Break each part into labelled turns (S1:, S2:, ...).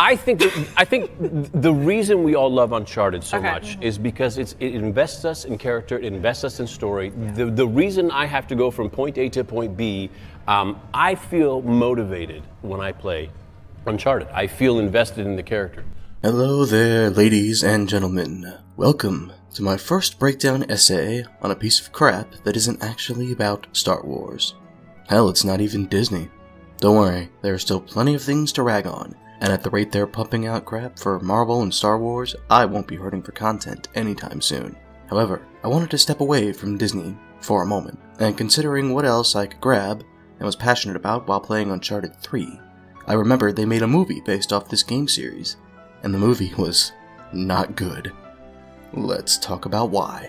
S1: I think the reason we all love Uncharted so much is because it invests us in character, it invests us in story. Yeah. The reason I have to go from point A to point B, I feel motivated when I play Uncharted. I feel invested in the character.
S2: Hello there, ladies and gentlemen. Welcome to my first breakdown essay on a piece of crap that isn't actually about Star Wars. Hell, it's not even Disney. Don't worry, there are still plenty of things to rag on, and at the rate they're pumping out crap for Marvel and Star Wars, I won't be hurting for content anytime soon. However, I wanted to step away from Disney for a moment, and considering what else I could grab and was passionate about while playing Uncharted 3, I remembered they made a movie based off this game series, and the movie was not good. Let's talk about why.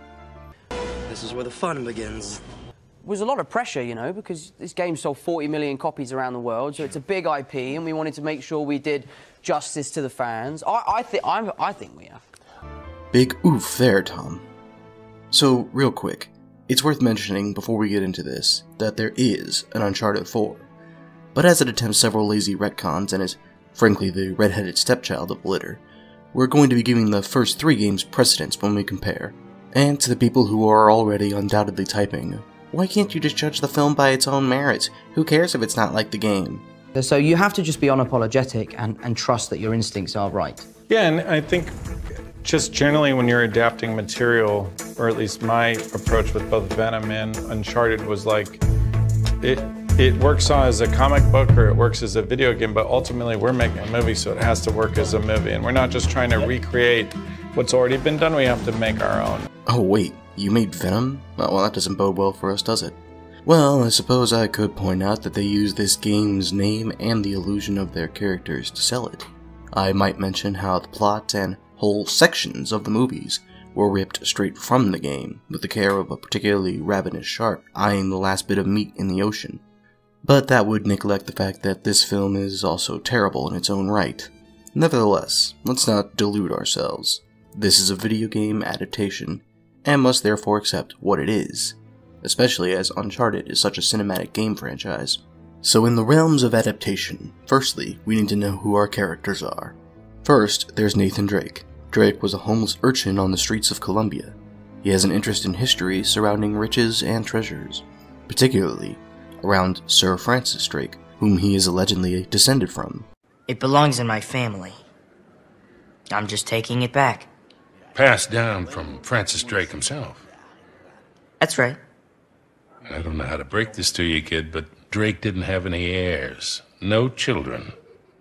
S3: This is where the fun begins.
S4: It was a lot of pressure, you know, because this game sold 40 million copies around the world, so it's a big IP, and we wanted to make sure we did justice to the fans. I think we have.
S2: Big oof there, Tom. So, real quick, it's worth mentioning before we get into this that there is an Uncharted 4, but as it attempts several lazy retcons and is frankly the red-headed stepchild of the litter, we're going to be giving the first 3 games precedence when we compare. And to the people who are already undoubtedly typing, why can't you just judge the film by its own merits? Who cares if it's not like the game?
S4: So you have to just be unapologetic and trust that your instincts are right.
S5: Yeah, and I think just generally when you're adapting material, or at least my approach with both Venom and Uncharted was like, it works as a comic book or it works as a video game, but ultimately we're making a movie, so it has to work as a movie. And we're not just trying to recreate what's already been done, we have to make our own.
S2: Oh wait, you made Venom? Well, that doesn't bode well for us, does it? Well, I suppose I could point out that they use this game's name and the illusion of their characters to sell it. I might mention how the plot and whole sections of the movies were ripped straight from the game, with the care of a particularly ravenous shark eyeing the last bit of meat in the ocean. But that would neglect the fact that this film is also terrible in its own right. Nevertheless, let's not delude ourselves. This is a video game adaptation, and must therefore accept what it is, especially as Uncharted is such a cinematic game franchise. So in the realms of adaptation, firstly, we need to know who our characters are. First, there's Nathan Drake. Drake was a homeless urchin on the streets of Colombia. He has an interest in history surrounding riches and treasures, particularly around Sir Francis Drake, whom he is allegedly descended from.
S6: It belongs in my family. I'm just taking it back.
S7: Passed down from Francis Drake himself.
S6: That's right.
S7: I don't know how to break this to you, kid, but Drake didn't have any heirs. No children.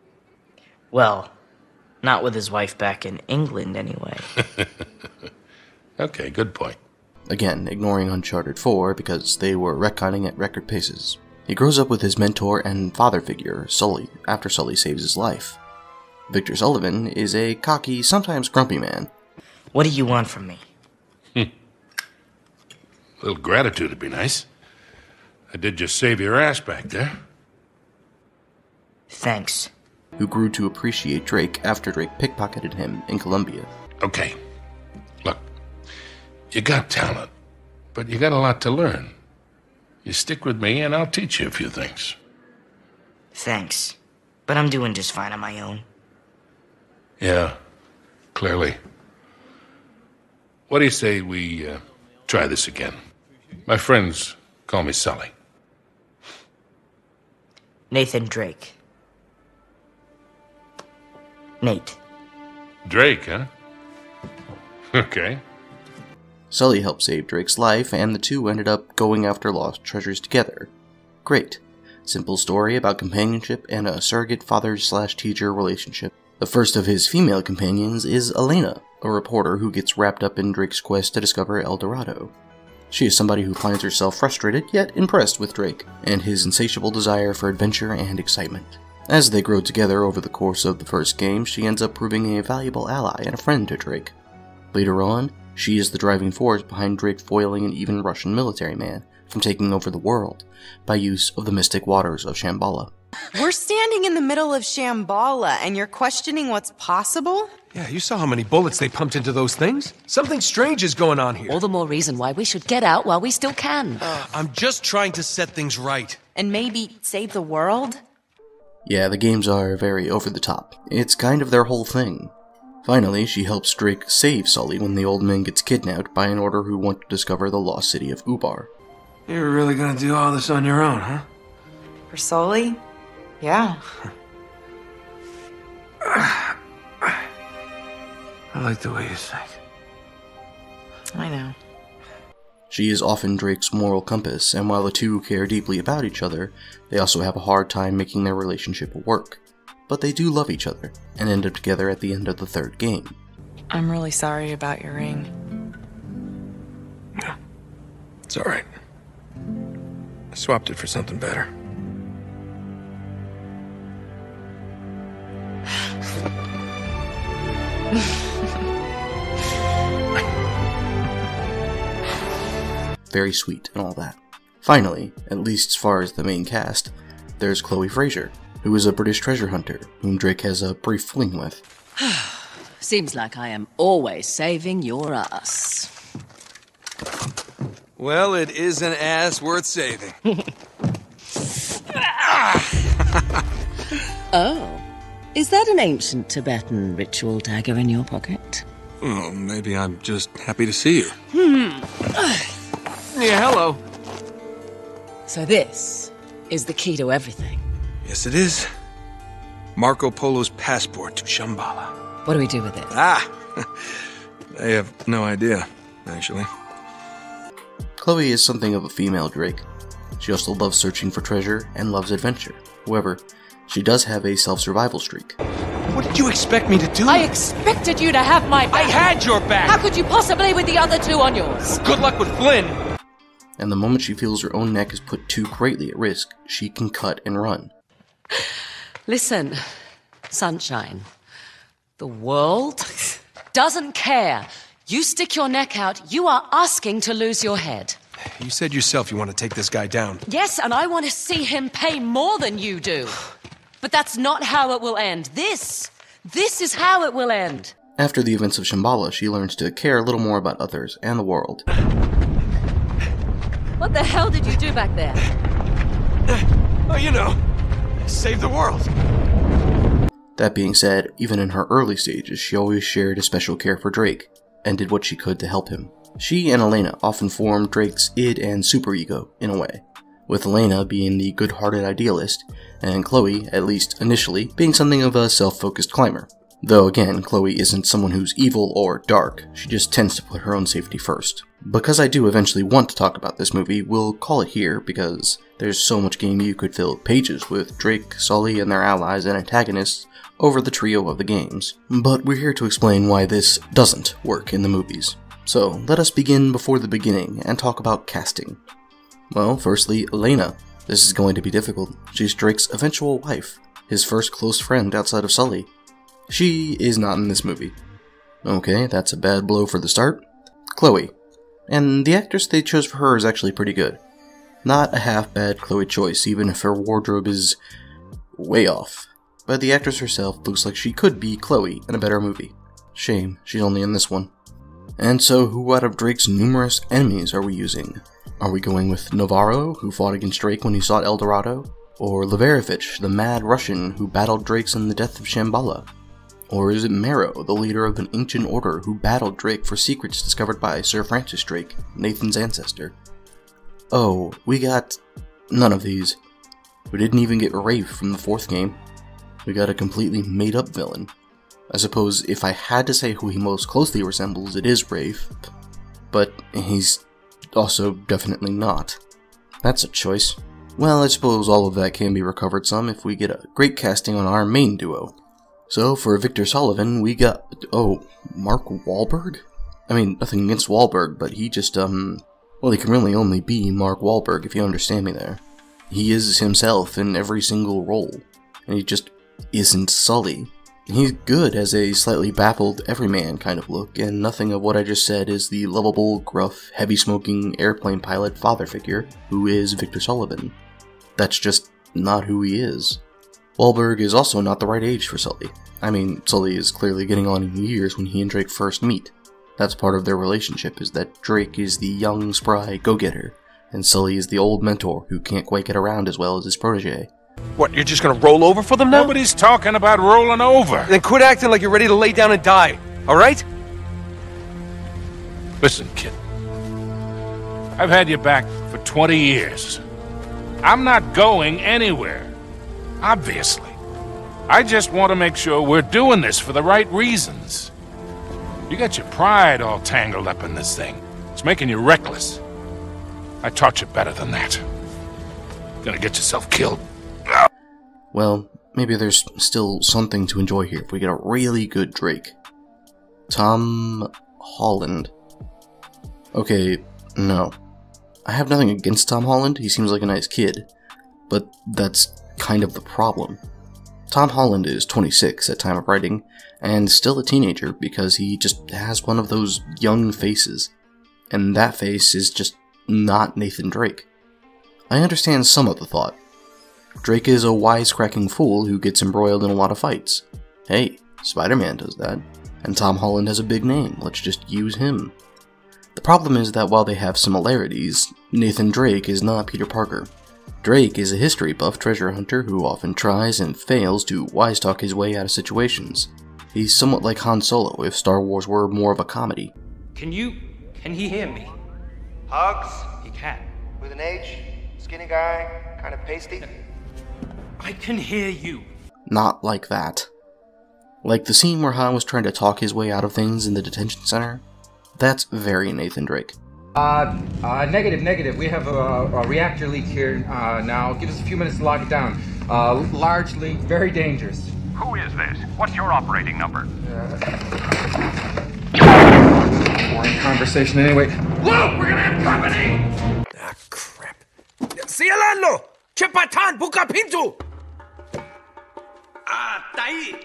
S6: Well, not with his wife back in England, anyway.
S7: Okay, good point.
S2: Again, ignoring Uncharted 4 because they were retconning at record paces. He grows up with his mentor and father figure, Sully, after Sully saves his life. Victor Sullivan is a cocky, sometimes grumpy man.
S6: What do you want from me?
S7: A little gratitude would be nice. I did just save your ass back there.
S6: Thanks.
S2: Who grew to appreciate Drake after Drake pickpocketed him in Colombia.
S7: Okay, look, you got talent, but you got a lot to learn. You stick with me and I'll teach you a few things.
S6: Thanks, but I'm doing just fine on my own.
S7: Yeah, clearly. What do you say we try this again? My friends call me Sully.
S6: Nathan Drake. Nate.
S7: Drake, huh? Okay.
S2: Sully helped save Drake's life, and the two ended up going after lost treasures together. Great. Simple story about companionship and a surrogate father-slash-teacher relationship. The first of his female companions is Elena, a reporter who gets wrapped up in Drake's quest to discover El Dorado. She is somebody who finds herself frustrated, yet impressed with Drake, and his insatiable desire for adventure and excitement. As they grow together over the course of the first game, she ends up proving a valuable ally and a friend to Drake. Later on, she is the driving force behind Drake foiling an even Russian military man from taking over the world by use of the mystic waters of Shambhala.
S8: We're standing in the middle of Shambhala, and you're questioning what's possible?
S9: Yeah, you saw how many bullets they pumped into those things. Something strange is going on here.
S10: All the more reason why we should get out while we still can.
S9: I'm just trying to set things right.
S8: And maybe save the world?
S2: Yeah, the games are very over the top. It's kind of their whole thing. Finally, she helps Drake save Sully when the old man gets kidnapped by an order who want to discover the lost city of Ubar.
S9: You're really gonna do all this on your own, huh?
S8: For Sully? Yeah.
S9: I like the way you think.
S8: I know.
S2: She is often Drake's moral compass, and while the two care deeply about each other, they also have a hard time making their relationship work. But they do love each other, and end up together at the end of the third game.
S8: I'm really sorry about your ring.
S9: Yeah, it's alright. I swapped it for something better.
S2: Very sweet and all that. Finally, at least as far as the main cast, there's Chloe Fraser, who is a British treasure hunter, whom Drake has a brief fling with.
S10: Seems like I am always saving your ass.
S9: Well, it is an ass worth saving.
S10: Oh, is that an ancient Tibetan ritual dagger in your pocket?
S9: Oh, maybe I'm just happy to see you. Yeah, hello.
S10: So this is the key to everything.
S9: Yes, it is. Marco Polo's passport to Shambhala.
S10: What do we do with it?
S9: I have no idea, actually.
S2: Chloe is something of a female Drake. She also loves searching for treasure and loves adventure. However, she does have a self-survival streak.
S9: What did you expect me to do?
S10: I expected you to have my back.
S9: I had your back!
S10: How could you possibly with the other two on yours?
S9: Good luck with Flynn!
S2: And the moment she feels her own neck is put too greatly at risk, she can cut and run.
S10: Listen, Sunshine. The world doesn't care. You stick your neck out, you are asking to lose your head.
S9: You said yourself you want to take this guy down.
S10: Yes, and I want to see him pay more than you do. But that's not how it will end. This is how it will end.
S2: After the events of Shambhala, she learns to care a little more about others and the world.
S10: What the hell did you do back there?
S9: Oh, you know, save the world.
S2: That being said, even in her early stages, she always shared a special care for Drake, and did what she could to help him. She and Elena often formed Drake's id and superego, in a way, with Elena being the good-hearted idealist, and Chloe, at least initially, being something of a self-focused climber. Though again, Chloe isn't someone who's evil or dark, she just tends to put her own safety first. Because I do eventually want to talk about this movie, we'll call it here because there's so much game you could fill pages with Drake, Sully, and their allies and antagonists over the trio of the games. But we're here to explain why this doesn't work in the movies. So let us begin before the beginning and talk about casting. Well, firstly, Elena. This is going to be difficult. She's Drake's eventual wife, his first close friend outside of Sully. She is not in this movie. Okay, that's a bad blow for the start. Chloe. And the actress they chose for her is actually pretty good. Not a half-bad Chloe choice, even if her wardrobe is way off. But the actress herself looks like she could be Chloe in a better movie. Shame, she's only in this one. And so, who out of Drake's numerous enemies are we using? Are we going with Navarro, who fought against Drake when he sought El Dorado? Or Laverevich, the mad Russian who battled Drakes in the death of Shambhala? Or is it Marrow, the leader of an ancient order who battled Drake for secrets discovered by Sir Francis Drake, Nathan's ancestor? Oh, we got none of these. We didn't even get Rafe from the fourth game. We got a completely made-up villain. I suppose if I had to say who he most closely resembles, it is Rafe. But he's also definitely not. That's a choice. Well, I suppose all of that can be recovered some if we get a great casting on our main duo. So, for Victor Sullivan, we got, Mark Wahlberg? I mean, nothing against Wahlberg, but he just, well, he can really only be Mark Wahlberg, if you understand me there. He is himself in every single role, and he just isn't Sully. He's good as a slightly baffled everyman kind of look, and nothing of what I just said is the lovable, gruff, heavy-smoking airplane pilot father figure who is Victor Sullivan. That's just not who he is. Wahlberg is also not the right age for Sully. I mean, Sully is clearly getting on in years when he and Drake first meet. That's part of their relationship, is that Drake is the young, spry go-getter, and Sully is the old mentor who can't quite get around as well as his protege.
S9: What, you're just gonna roll over for them now?
S7: Nobody's talking about rolling over.
S9: Then quit acting like you're ready to lay down and die, alright?
S7: Listen, kid. I've had you back for 20 years. I'm not going anywhere. Obviously. I just want to make sure we're doing this for the right reasons. You got your pride all tangled up in this thing. It's making you reckless. I taught you better than that. Gonna get yourself killed.
S2: Well, maybe there's still something to enjoy here if we get a really good Drake. Tom Holland. Okay, no. I have nothing against Tom Holland, he seems like a nice kid. But that's kind of the problem. Tom Holland is 26 at time of writing, and still a teenager because he just has one of those young faces. And that face is just not Nathan Drake. I understand some of the thought. Drake is a wisecracking fool who gets embroiled in a lot of fights. Hey, Spider-Man does that. And Tom Holland has a big name, let's just use him. The problem is that while they have similarities, Nathan Drake is not Peter Parker. Drake is a history buff treasure hunter who often tries and fails to wise-talk his way out of situations. He's somewhat like Han Solo if Star Wars were more of a comedy.
S11: Can he hear me?
S12: Hugs?
S11: He can.
S12: With an H? Skinny guy? Kind of pasty?
S11: I can hear you.
S2: Not like that. Like the scene where Han was trying to talk his way out of things in the detention center. That's very Nathan Drake.
S13: Negative. We have a reactor leak here now. Give us a few minutes to lock it down. Large leak, very dangerous.
S14: Who is this? What's your operating number?
S13: Boring conversation anyway.
S14: Look, we're gonna have company!
S9: Ah, crap. Cielalo! Chepatan, buka pintu!
S14: Ah, taí!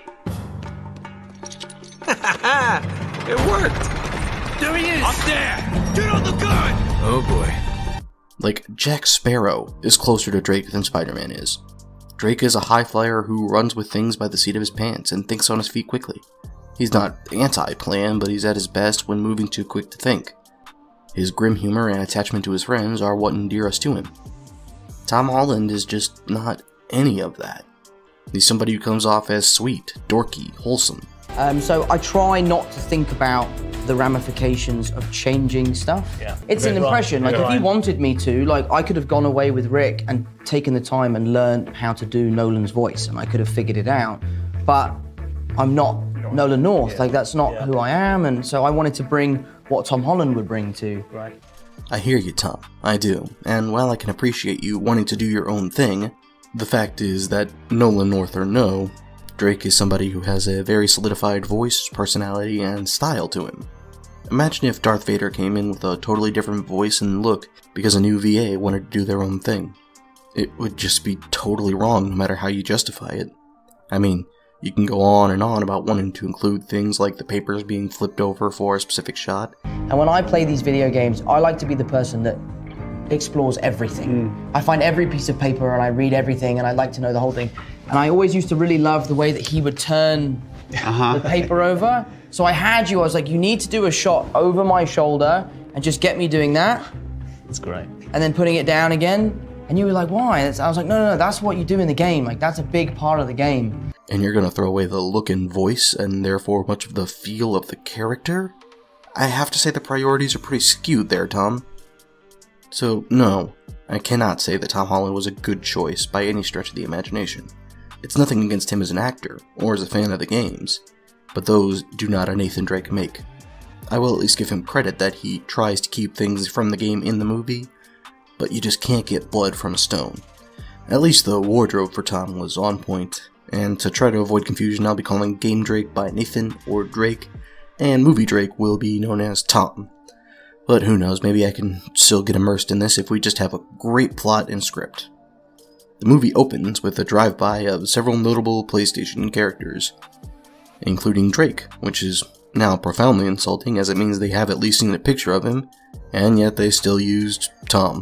S9: It worked!
S14: There he is! Up there! Get on the gun!
S9: Oh boy.
S2: Like, Jack Sparrow is closer to Drake than Spider-Man is. Drake is a high flyer who runs with things by the seat of his pants and thinks on his feet quickly. He's not anti-plan, but he's at his best when moving too quick to think. His grim humor and attachment to his friends are what endear us to him. Tom Holland is just not any of that. He's somebody who comes off as sweet, dorky, wholesome.
S4: So I try not to think about the ramifications of changing stuff. Yeah. It's an impression. Like, if you wanted me to, like, I could have gone away with Rick and taken the time and learned how to do Nolan's voice, and I could have figured it out. But I'm not Nolan North. Like, that's not who I am, and so I wanted to bring what Tom Holland would bring to. Right.
S2: I hear you, Tom. I do. And while I can appreciate you wanting to do your own thing, the fact is that Nolan North or no, Drake is somebody who has a very solidified voice, personality, and style to him. Imagine if Darth Vader came in with a totally different voice and look because a new VA wanted to do their own thing. It would just be totally wrong no matter how you justify it. I mean, you can go on and on about wanting to include things like the papers being flipped over for a specific shot.
S4: And when I play these video games, I like to be the person that explores everything. I find every piece of paper and I read everything and I like to know the whole thing. And I always used to really love the way that he would turn the paper over. So I was like, you need to do a shot over my shoulder and just get me doing that.
S15: That's great.
S4: And then putting it down again. And you were like, why? I was like, no, that's what you do in the game. Like, that's a big part of the game.
S2: And you're gonna throw away the look and voice and therefore much of the feel of the character? I have to say the priorities are pretty skewed there, Tom. So, no, I cannot say that Tom Holland was a good choice by any stretch of the imagination. It's nothing against him as an actor, or as a fan of the games, but those do not a Nathan Drake make. I will at least give him credit that he tries to keep things from the game in the movie, but you just can't get blood from a stone. At least the wardrobe for Tom was on point, and to try to avoid confusion I'll be calling Game Drake by Nathan or Drake, and Movie Drake will be known as Tom. But who knows, maybe I can still get immersed in this if we just have a great plot and script. The movie opens with a drive-by of several notable PlayStation characters, including Drake, which is now profoundly insulting as it means they have at least seen a picture of him, and yet they still used Tom.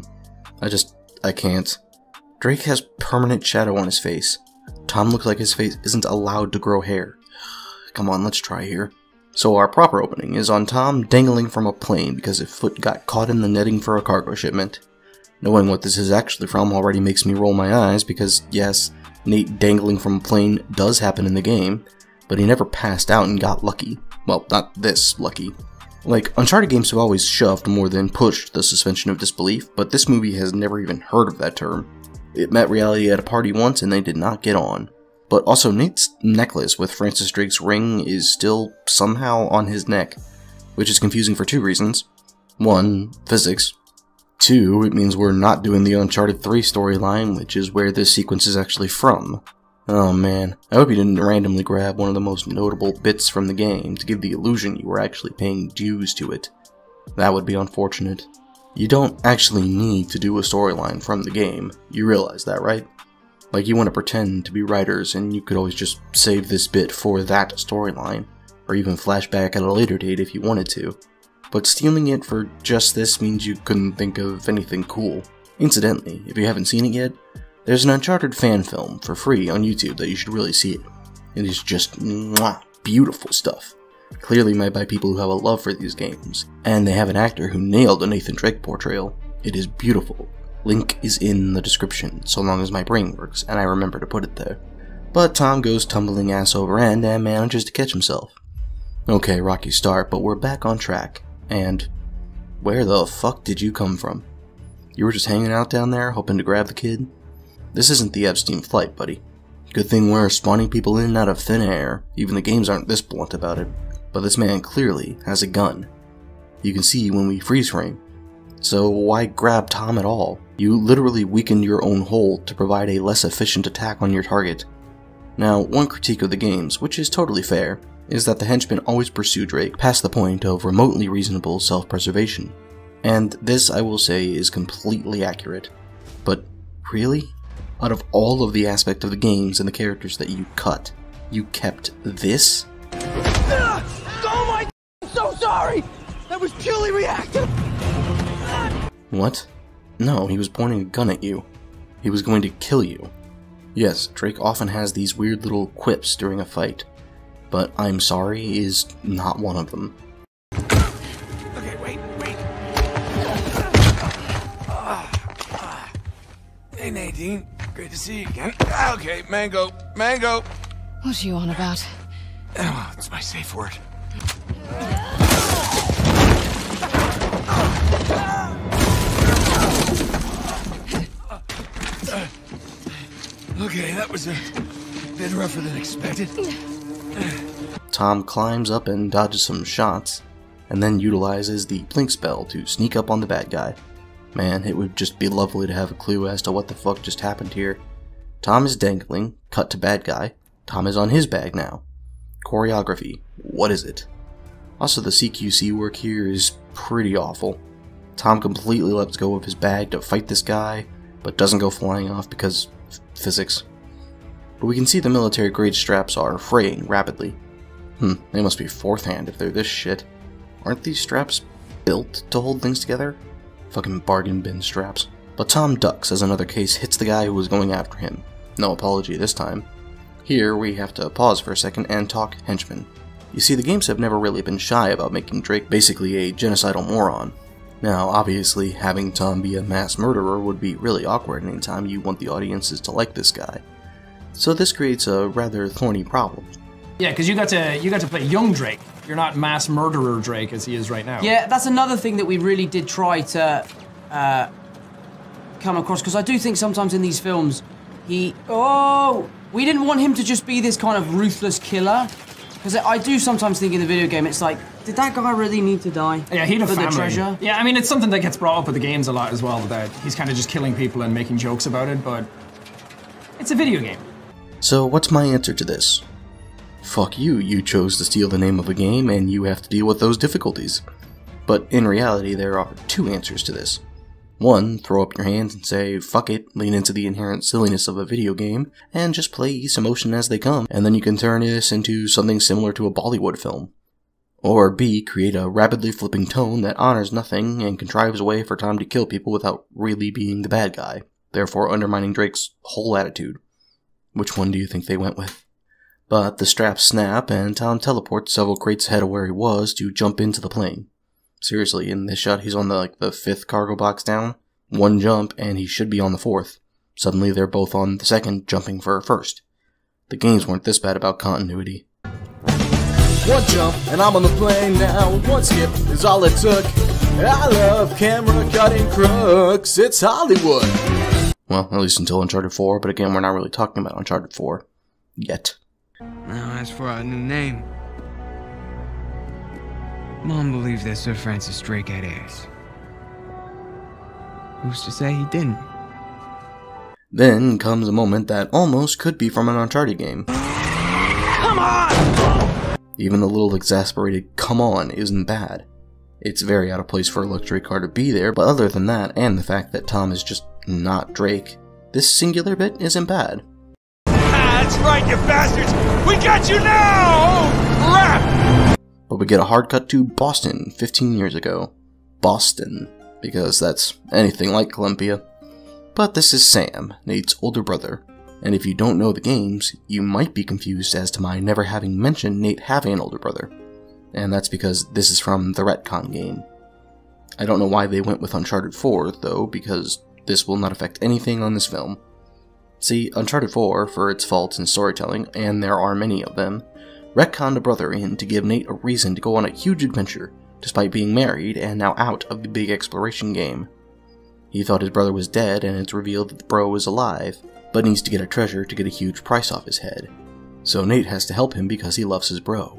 S2: I can't. Drake has permanent shadow on his face. Tom looks like his face isn't allowed to grow hair. Come on, let's try here. So our proper opening is on Tom dangling from a plane because his foot got caught in the netting for a cargo shipment. Knowing what this is actually from already makes me roll my eyes because, yes, Nate dangling from a plane does happen in the game, but he never passed out and got lucky. Well, not this lucky. Like, Uncharted games have always shoved more than pushed the suspension of disbelief, but this movie has never even heard of that term. It met reality at a party once and they did not get on. But also, Nate's necklace with Francis Drake's ring is still somehow on his neck, which is confusing for two reasons. One, physics. Two, it means we're not doing the Uncharted 3 storyline, which is where this sequence is actually from. Oh man, I hope you didn't randomly grab one of the most notable bits from the game to give the illusion you were actually paying dues to it. That would be unfortunate. You don't actually need to do a storyline from the game, you realize that, right? Like, you want to pretend to be writers and you could always just save this bit for that storyline, or even flashback at a later date if you wanted to. But stealing it for just this means you couldn't think of anything cool. Incidentally, if you haven't seen it yet, there's an Uncharted fan film for free on YouTube that you should really see it. It is just mwah, beautiful stuff. Clearly made by people who have a love for these games, and they have an actor who nailed a Nathan Drake portrayal. It is beautiful. Link is in the description, so long as my brain works and I remember to put it there. But Tom goes tumbling ass over end and manages to catch himself. Okay, rocky start, but we're back on track. And where the fuck did you come from? You were just hanging out down there, hoping to grab the kid? This isn't the Epstein flight, buddy. Good thing we're spawning people in out of thin air. Even the games aren't this blunt about it. But this man clearly has a gun. You can see when we freeze frame. So why grab Tom at all? You literally weakened your own hold to provide a less efficient attack on your target. Now, one critique of the games, which is totally fair, is that the henchmen always pursue Drake past the point of remotely reasonable self-preservation. And this, I will say, is completely accurate. But really? Out of all of the aspect of the games and the characters that you cut, you kept this?
S14: Oh my, I'm so sorry! That was purely reactive!
S2: What? No, he was pointing a gun at you. He was going to kill you. Yes, Drake often has these weird little quips during a fight, but I'm sorry is not one of them.
S14: Okay, wait. Hey Nadine, great to see you again. Okay, Mango.
S10: What are you on about?
S14: Oh, it's my safe word. Okay, that was a bit rougher than expected.
S2: Tom climbs up and dodges some shots, and then utilizes the blink spell to sneak up on the bad guy. Man, it would just be lovely to have a clue as to what the fuck just happened here. Tom is dangling, cut to bad guy. Tom is on his bag now. Choreography, what is it? Also, the CQC work here is pretty awful. Tom completely lets go of his bag to fight this guy, but doesn't go flying off because physics. But we can see the military grade straps are fraying rapidly. They must be fourth hand if they're this shit. Aren't these straps built to hold things together? Fucking bargain bin straps. But Tom ducks as another case hits the guy who was going after him. No apology this time. Here we have to pause for a second and talk henchmen. You see, the games have never really been shy about making Drake basically a genocidal moron. Now, obviously, having Tom be a mass murderer would be really awkward anytime you want the audiences to like this guy. So this creates a rather thorny problem.
S15: Yeah, because you got to play young Drake. You're not mass murderer Drake as he is right now.
S4: Yeah, that's another thing that we really did try to come across, because I do think sometimes in these films, we didn't want him to just be this kind of ruthless killer. Because I do sometimes think in the video game, it's like, did that guy really need to die?
S15: Yeah, he had a family.
S4: The treasure?
S15: Yeah, I mean, it's something that gets brought up with the games a lot as well, that he's kind of just killing people and making jokes about it, but it's a video game.
S2: So what's my answer to this? Fuck you, you chose to steal the name of a game and you have to deal with those difficulties. But in reality, there are two answers to this. One, throw up your hands and say, fuck it, lean into the inherent silliness of a video game, and just play each emotion as they come, and then you can turn this into something similar to a Bollywood film. Or B, create a rapidly flipping tone that honors nothing and contrives a way for Tom to kill people without really being the bad guy, therefore undermining Drake's whole attitude. Which one do you think they went with? But the straps snap, and Tom teleports several crates ahead of where he was to jump into the plane. Seriously, in this shot, he's on the fifth cargo box down. One jump and he should be on the fourth. Suddenly they're both on the second, jumping for first. The games weren't this bad about continuity. One jump and I'm on the plane now. One skip is all it took. I love camera cutting crooks. It's Hollywood. Well, at least until Uncharted 4, but again, we're not really talking about Uncharted 4 yet.
S16: Now, as for our new name, Mom believes that Sir Francis Drake had heirs. Who's to say he didn't?
S2: Then comes a moment that almost could be from an Uncharted game.
S14: Come on!
S2: Even the little exasperated "come on" isn't bad. It's very out of place for a luxury car to be there, but other than that, and the fact that Tom is just not Drake, this singular bit isn't bad.
S14: That's right, you bastards! We got you now! Oh, crap!
S2: But we get a hard cut to Boston 15 years ago. Boston, because that's anything like Columbia. But this is Sam, Nate's older brother, and if you don't know the games, you might be confused as to my never having mentioned Nate having an older brother. And that's because this is from the Retcon game. I don't know why they went with Uncharted 4, though, because this will not affect anything on this film. See, Uncharted 4, for its faults in storytelling, and there are many of them, retconned a brother in to give Nate a reason to go on a huge adventure, despite being married and now out of the big exploration game. He thought his brother was dead, and it's revealed that the bro is alive, but needs to get a treasure to get a huge price off his head. So Nate has to help him because he loves his bro.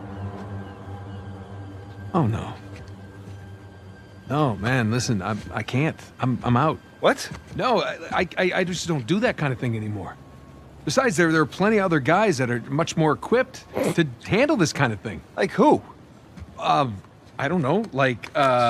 S9: Oh no. No, man, listen, I can't. I'm out.
S17: What?
S9: No, I just don't do that kind of thing anymore. Besides, there are plenty of other guys that are much more equipped to handle this kind of thing.
S17: Like who?
S9: I don't know, like,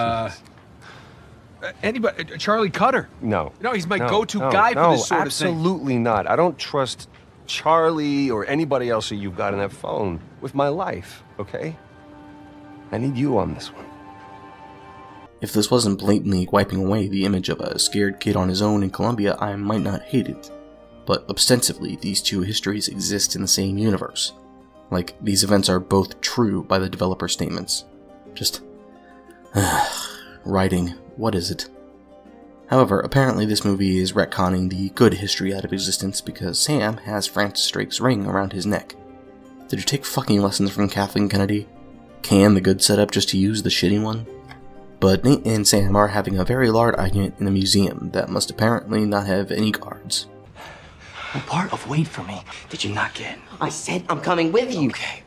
S9: anybody, Charlie Cutter.
S17: No.
S9: No, he's my go-to guy for this sort of thing.
S17: Absolutely not. I don't trust Charlie or anybody else that you've got on that phone with my life, okay? I need you on this one.
S2: If this wasn't blatantly wiping away the image of a scared kid on his own in Columbia, I might not hate it. But ostensibly, these two histories exist in the same universe. Like, these events are both true by the developer statements. Just... writing, what is it? However, apparently this movie is retconning the good history out of existence because Sam has Francis Drake's ring around his neck. Did you take fucking lessons from Kathleen Kennedy? Can the good setup just to use the shitty one? But Nate and Sam are having a very large argument in a museum that must apparently not have any guards.
S18: What part of wait for me did you not get? I said I'm coming with you. Okay.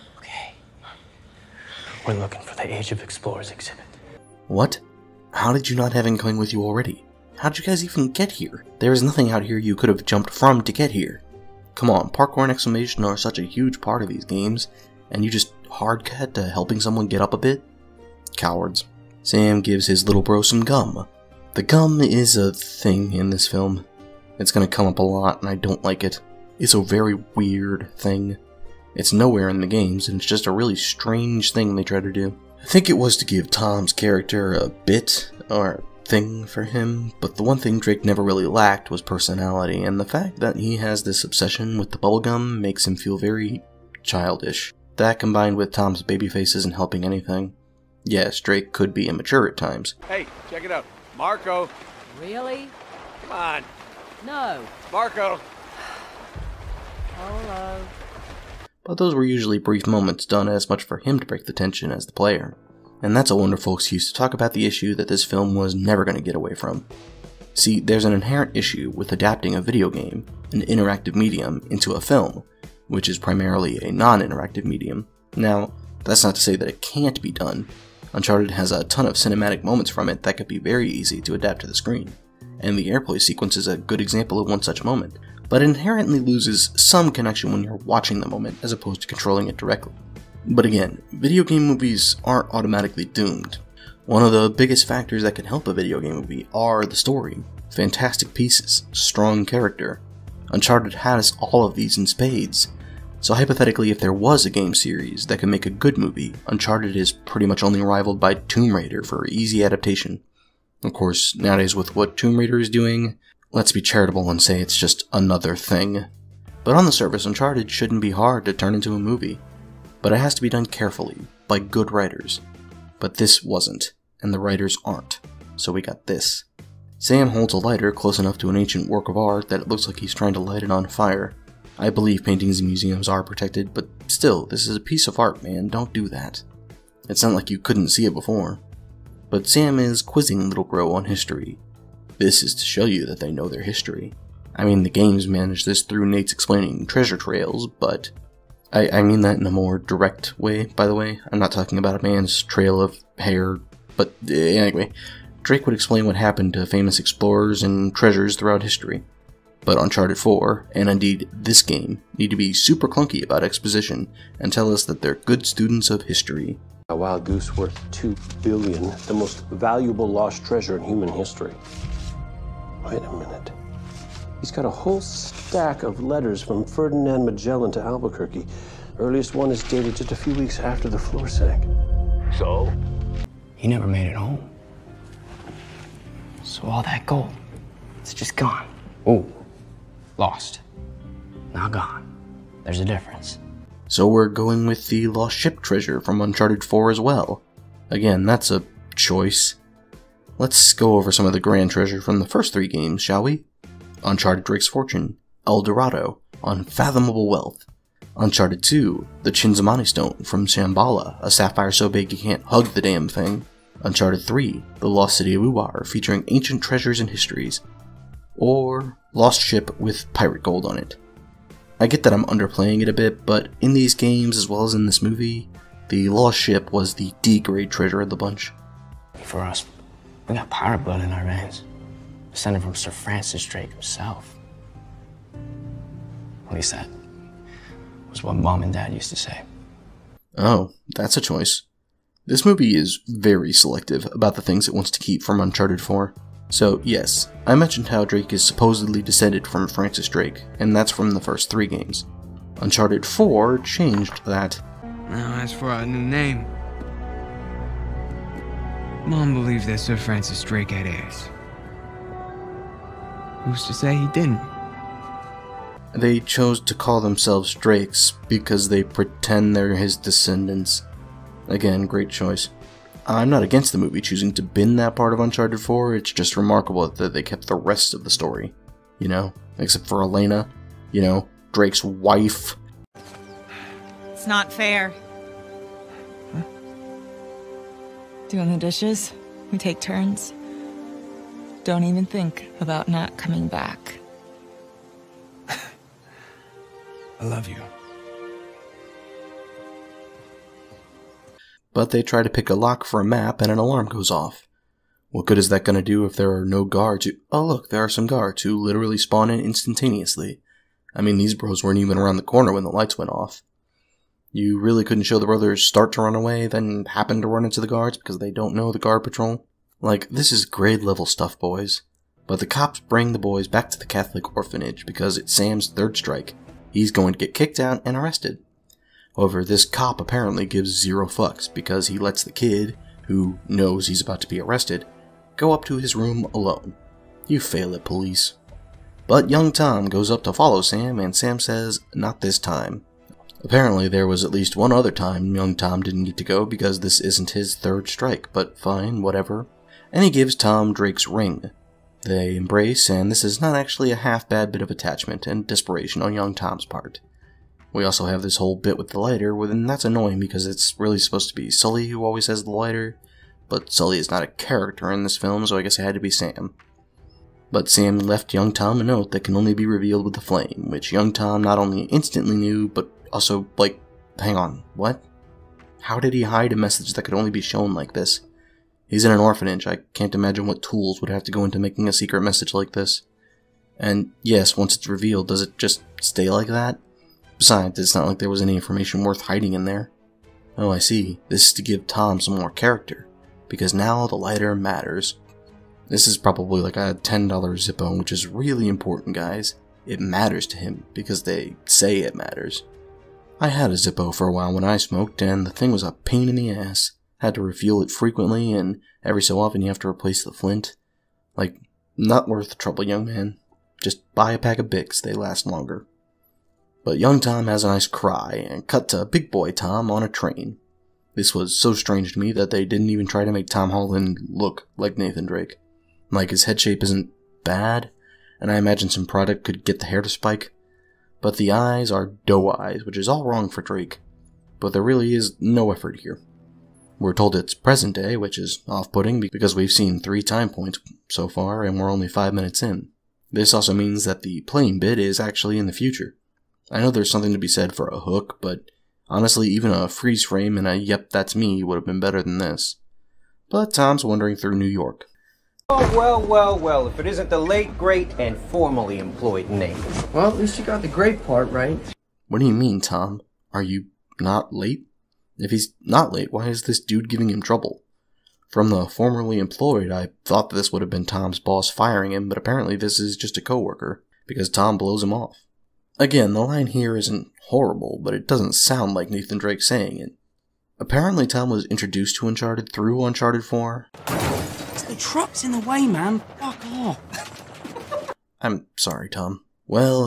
S18: We're looking for the Age of Explorers exhibit.
S2: What? How did you not have him coming with you already? How'd you guys even get here? There is nothing out here you could have jumped from to get here. Come on, parkour and exclamation are such a huge part of these games, and you just hard cut to helping someone get up a bit? Cowards. Sam gives his little bro some gum. The gum is a thing in this film. It's gonna come up a lot, and I don't like it. It's a very weird thing. It's nowhere in the games, and it's just a really strange thing they try to do. I think it was to give Tom's character a bit, or thing for him, but the one thing Drake never really lacked was personality, and the fact that he has this obsession with the bubblegum makes him feel very childish. That combined with Tom's baby face isn't helping anything. Yes, Drake could be immature at times.
S17: Hey, check it out. Marco.
S10: Really?
S17: Come on.
S10: No.
S17: Marco.
S10: Hello.
S2: But those were usually brief moments done as much for him to break the tension as the player. And that's a wonderful excuse to talk about the issue that this film was never going to get away from. See, there's an inherent issue with adapting a video game, an interactive medium, into a film, which is primarily a non-interactive medium. Now, that's not to say that it can't be done. Uncharted has a ton of cinematic moments from it that could be very easy to adapt to the screen, and the airplay sequence is a good example of one such moment, but it inherently loses some connection when you're watching the moment as opposed to controlling it directly. But again, video game movies aren't automatically doomed. One of the biggest factors that can help a video game movie are the story, fantastic pieces, strong character. Uncharted has all of these in spades. So hypothetically, if there was a game series that could make a good movie, Uncharted is pretty much only rivaled by Tomb Raider for easy adaptation. Of course, nowadays with what Tomb Raider is doing, let's be charitable and say it's just another thing. But on the surface, Uncharted shouldn't be hard to turn into a movie. But it has to be done carefully, by good writers. But this wasn't, and the writers aren't. So we got this. Sam holds a lighter close enough to an ancient work of art that it looks like he's trying to light it on fire. I believe paintings in museums are protected, but still, this is a piece of art, man, don't do that. It's not like you couldn't see it before. But Sam is quizzing Little Crow on history. This is to show you that they know their history. I mean, the games manage this through Nate's explaining treasure trails, but I mean that in a more direct way, by the way. I'm not talking about a man's trail of hair, but anyway, Drake would explain what happened to famous explorers and treasures throughout history. But Uncharted 4, and indeed this game, need to be super clunky about exposition and tell us that they're good students of history.
S19: A wild goose worth $2 billion, the most valuable lost treasure in human history. Wait a minute. He's got a whole stack of letters from Ferdinand Magellan to Albuquerque. Earliest one is dated just a few weeks after the floor sank.
S18: So? He never made it home. So all that gold, it's just gone. Oh, lost. Now gone. There's a difference.
S2: So we're going with the lost ship treasure from Uncharted 4 as well. Again, that's a choice. Let's go over some of the grand treasure from the first 3 games, shall we? Uncharted Drake's Fortune, El Dorado, Unfathomable Wealth. Uncharted 2, the Chinzamani Stone from Shambhala, a sapphire so big you can't hug the damn thing. Uncharted 3, The Lost City of Ubar, featuring ancient treasures and histories. Or Lost Ship with pirate gold on it. I get that I'm underplaying it a bit, but in these games as well as in this movie, the Lost Ship was the D-grade treasure of the bunch.
S18: For us, we got pirate blood in our veins. Descended from Sir Francis Drake himself. At least that was what Mom and Dad used to say.
S2: Oh, that's a choice. This movie is very selective about the things it wants to keep from Uncharted 4. So yes, I mentioned how Drake is supposedly descended from Francis Drake, and that's from the first 3 games. Uncharted 4 changed that.
S16: Now, as for our new name, Mom believes that Sir Francis Drake had heirs. Who's to say he didn't?
S2: They chose to call themselves Drakes because they pretend they're his descendants. Again, great choice. I'm not against the movie choosing to bin that part of Uncharted 4, it's just remarkable that they kept the rest of the story. You know, except for Elena, you know, Drake's wife.
S20: It's not fair.
S16: Huh?
S20: Doing the dishes, we take turns. Don't even think about not coming back.
S16: I love you.
S2: But they try to pick a lock for a map and an alarm goes off. What good is that going to do if there are no guards who— oh look, there are some guards who literally spawn in instantaneously. I mean, these bros weren't even around the corner when the lights went off. You really couldn't show the brothers start to run away, then happen to run into the guards because they don't know the guard patrol? Like, this is grade level stuff, boys. But the cops bring the boys back to the Catholic orphanage because it's Sam's 3rd strike. He's going to get kicked out and arrested. However, this cop apparently gives 0 fucks because he lets the kid, who knows he's about to be arrested, go up to his room alone. You fail at police. But young Tom goes up to follow Sam, and Sam says, not this time. Apparently there was at least one other time young Tom didn't get to go because this isn't his 3rd strike, but fine, whatever. And he gives Tom Drake's ring. They embrace, and this is not actually a half-bad bit of attachment and desperation on young Tom's part. We also have this whole bit with the lighter, and that's annoying because it's really supposed to be Sully who always has the lighter, but Sully is not a character in this film, so I guess it had to be Sam. But Sam left young Tom a note that can only be revealed with the flame, which young Tom not only instantly knew, but also, like, hang on, what? How did he hide a message that could only be shown like this? He's in an orphanage. I can't imagine what tools would have to go into making a secret message like this. And yes, once it's revealed, does it just stay like that? Besides, it's not like there was any information worth hiding in there. Oh, I see. This is to give Tom some more character, because now the lighter matters. This is probably like a $10 Zippo, which is really important, guys. It matters to him, because they say it matters. I had a Zippo for a while when I smoked, and the thing was a pain in the ass. Had to refuel it frequently, and every so often you have to replace the flint. Like, not worth the trouble, young man. Just buy a pack of Bics, they last longer. But young Tom has a nice cry, and cut to big boy Tom on a train. This was so strange to me that they didn't even try to make Tom Holland look like Nathan Drake. Like, his head shape isn't bad, and I imagine some product could get the hair to spike. But the eyes are doe eyes, which is all wrong for Drake. But there really is no effort here. We're told it's present day, which is off-putting because we've seen 3 time points so far and we're only 5 minutes in. This also means that the playing bit is actually in the future. I know there's something to be said for a hook, but honestly, even a freeze frame and a "yep, that's me" would have been better than this. But Tom's wandering through New York.
S18: Oh, well, if it isn't the late, great, and formerly employed Nate.
S4: Well, at least you got the great part right.
S2: What do you mean, Tom? Are you not late? If he's not late, why is this dude giving him trouble? From the formerly employed, I thought this would have been Tom's boss firing him, but apparently this is just a coworker, because Tom blows him off. Again, the line here isn't horrible, but it doesn't sound like Nathan Drake saying it. Apparently Tom was introduced to Uncharted through Uncharted 4.
S18: The truck's in the way, man. Fuck off.
S2: I'm sorry, Tom. Well,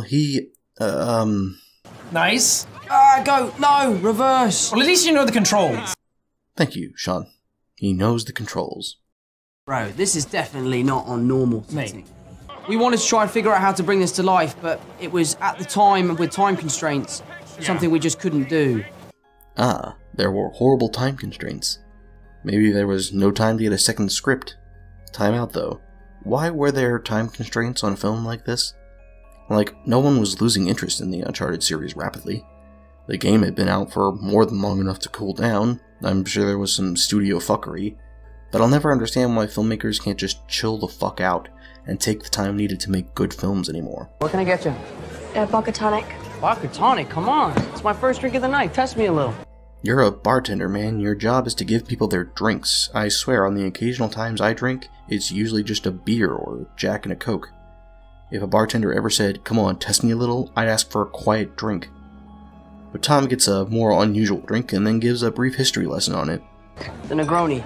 S18: Nice.
S4: Go. No, reverse.
S18: Well, at least you know the controls.
S2: Thank you, Sean. He knows the controls.
S4: Bro, this is definitely not on normal setting. We wanted to try and figure out how to bring this to life, but it was at the time with time constraints. Something we just couldn't do.
S2: Ah, there were horrible time constraints. Maybe there was no time to get a second script. Time out though. Why were there time constraints on a film like this? Like, no one was losing interest in the Uncharted series rapidly. The game had been out for more than long enough to cool down. I'm sure there was some studio fuckery. But I'll never understand why filmmakers can't just chill the fuck out and take the time needed to make good films anymore.
S4: What can I get you?
S21: Vodka tonic.
S4: Vodka tonic? Come on. It's my first drink of the night. Test me a little.
S2: You're a bartender, man. Your job is to give people their drinks. I swear, on the occasional times I drink, it's usually just a beer or a Jack and a Coke. If a bartender ever said, "Come on, test me a little," I'd ask for a quiet drink. But Tom gets a more unusual drink and then gives a brief history lesson on it.
S4: The Negroni.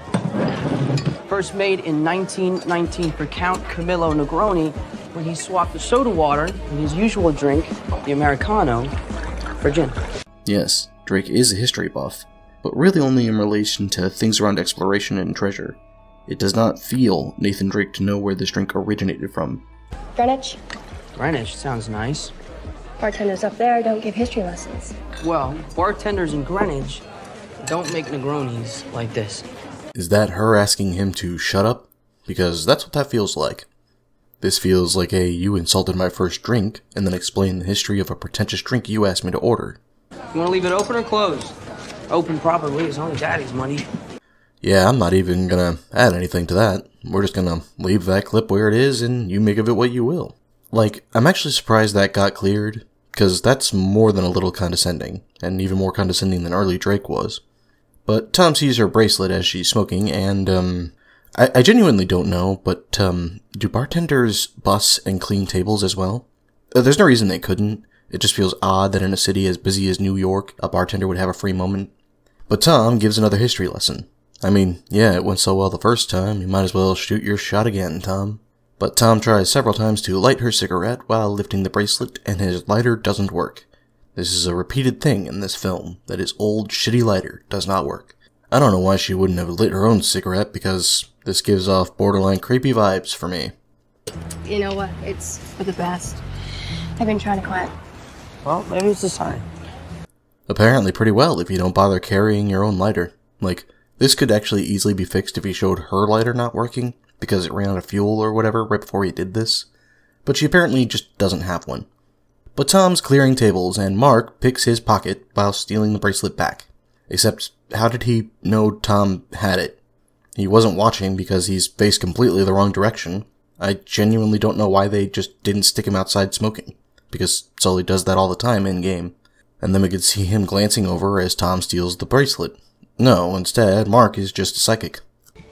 S4: First made in 1919 for Count Camillo Negroni when he swapped the soda water in his usual drink, the Americano, for gin.
S2: Yes, Drake is a history buff, but really only in relation to things around exploration and treasure. It does not feel Nathan Drake to know where this drink originated from.
S21: Greenwich.
S4: Greenwich sounds nice.
S21: Bartenders up there don't give history lessons.
S4: Well, bartenders in Greenwich don't make Negronis like this.
S2: Is that her asking him to shut up? Because that's what that feels like. This feels like a "you insulted my first drink" and then explain the history of a pretentious drink you asked me to order.
S4: You want to leave it open or closed? Open properly, it's only Daddy's money.
S2: Yeah, I'm not even gonna add anything to that. We're just gonna leave that clip where it is and you make of it what you will. Like, I'm actually surprised that got cleared, because that's more than a little condescending, and even more condescending than early Drake was. But Tom sees her bracelet as she's smoking, and, I genuinely don't know, but, do bartenders bus and clean tables as well? There's no reason they couldn't. It just feels odd that in a city as busy as New York, a bartender would have a free moment. But Tom gives another history lesson. I mean, yeah, it went so well the first time, you might as well shoot your shot again, Tom. But Tom tries several times to light her cigarette while lifting the bracelet, and his lighter doesn't work. This is a repeated thing in this film, that his old, shitty lighter does not work. I don't know why she wouldn't have lit her own cigarette, because this gives off borderline creepy vibes for me.
S21: You know what? It's for the best. I've been trying to quit.
S4: Well, maybe it's a sign.
S2: Apparently pretty well if you don't bother carrying your own lighter. Like, this could actually easily be fixed if he showed her lighter not working, because it ran out of fuel or whatever right before he did this. But she apparently just doesn't have one. But Tom's clearing tables, and Mark picks his pocket while stealing the bracelet back. Except, how did he know Tom had it? He wasn't watching because he's faced completely the wrong direction. I genuinely don't know why they just didn't stick him outside smoking, because Sully does that all the time in-game. And then we could see him glancing over as Tom steals the bracelet. No, instead, Mark is just a psychic.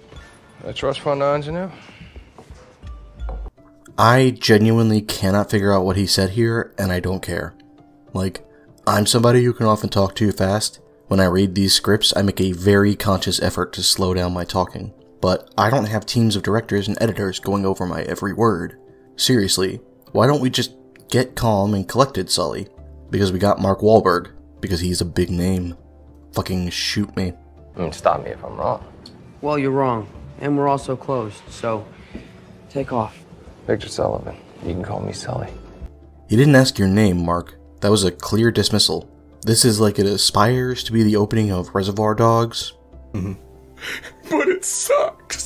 S12: A trust fund engineer?
S2: I genuinely cannot figure out what he said here, and I don't care. Like, I'm somebody who can often talk too fast. When I read these scripts, I make a very conscious effort to slow down my talking. But I don't have teams of directors and editors going over my every word. Seriously, why don't we just get calm and collected, Sully? Because we got Mark Wahlberg. Because he's a big name. Fucking shoot me.
S18: Stop me if I'm wrong.
S4: Well, you're wrong. And we're also closed, so
S18: Take off.
S17: Victor Sullivan. You can call me Sully.
S2: He didn't ask your name, Mark. That was a clear dismissal. This is like it aspires to be the opening of Reservoir Dogs.
S14: But it sucks.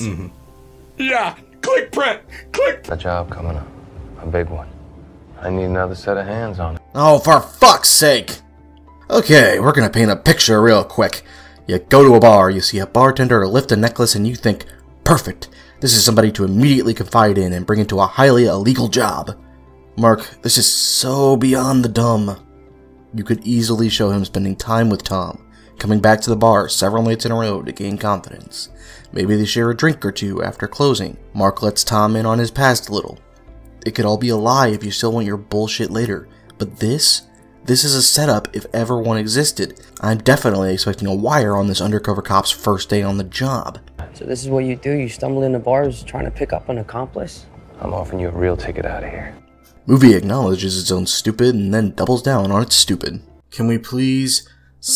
S14: Yeah, click, Brent, click.
S17: A job coming up. A big one. I need another set of hands on it.
S2: Oh, for fuck's sake! Okay, we're gonna paint a picture real quick. You go to a bar, you see a bartender lift a necklace, and you think, perfect, this is somebody to immediately confide in and bring into a highly illegal job. Mark, this is so beyond the dumb. You could easily show him spending time with Tom, coming back to the bar several nights in a row to gain confidence. Maybe they share a drink or two after closing. Mark lets Tom in on his past a little. It could all be a lie if you still want your bullshit later, but this is a setup if ever one existed. I'm definitely expecting a wire on this undercover cop's first day on the job.
S18: So this is what you do? You stumble into bars trying to pick up an accomplice?
S17: I'm offering you a real ticket out of here.
S2: Movie acknowledges its own stupid and then doubles down on its stupid. Can we please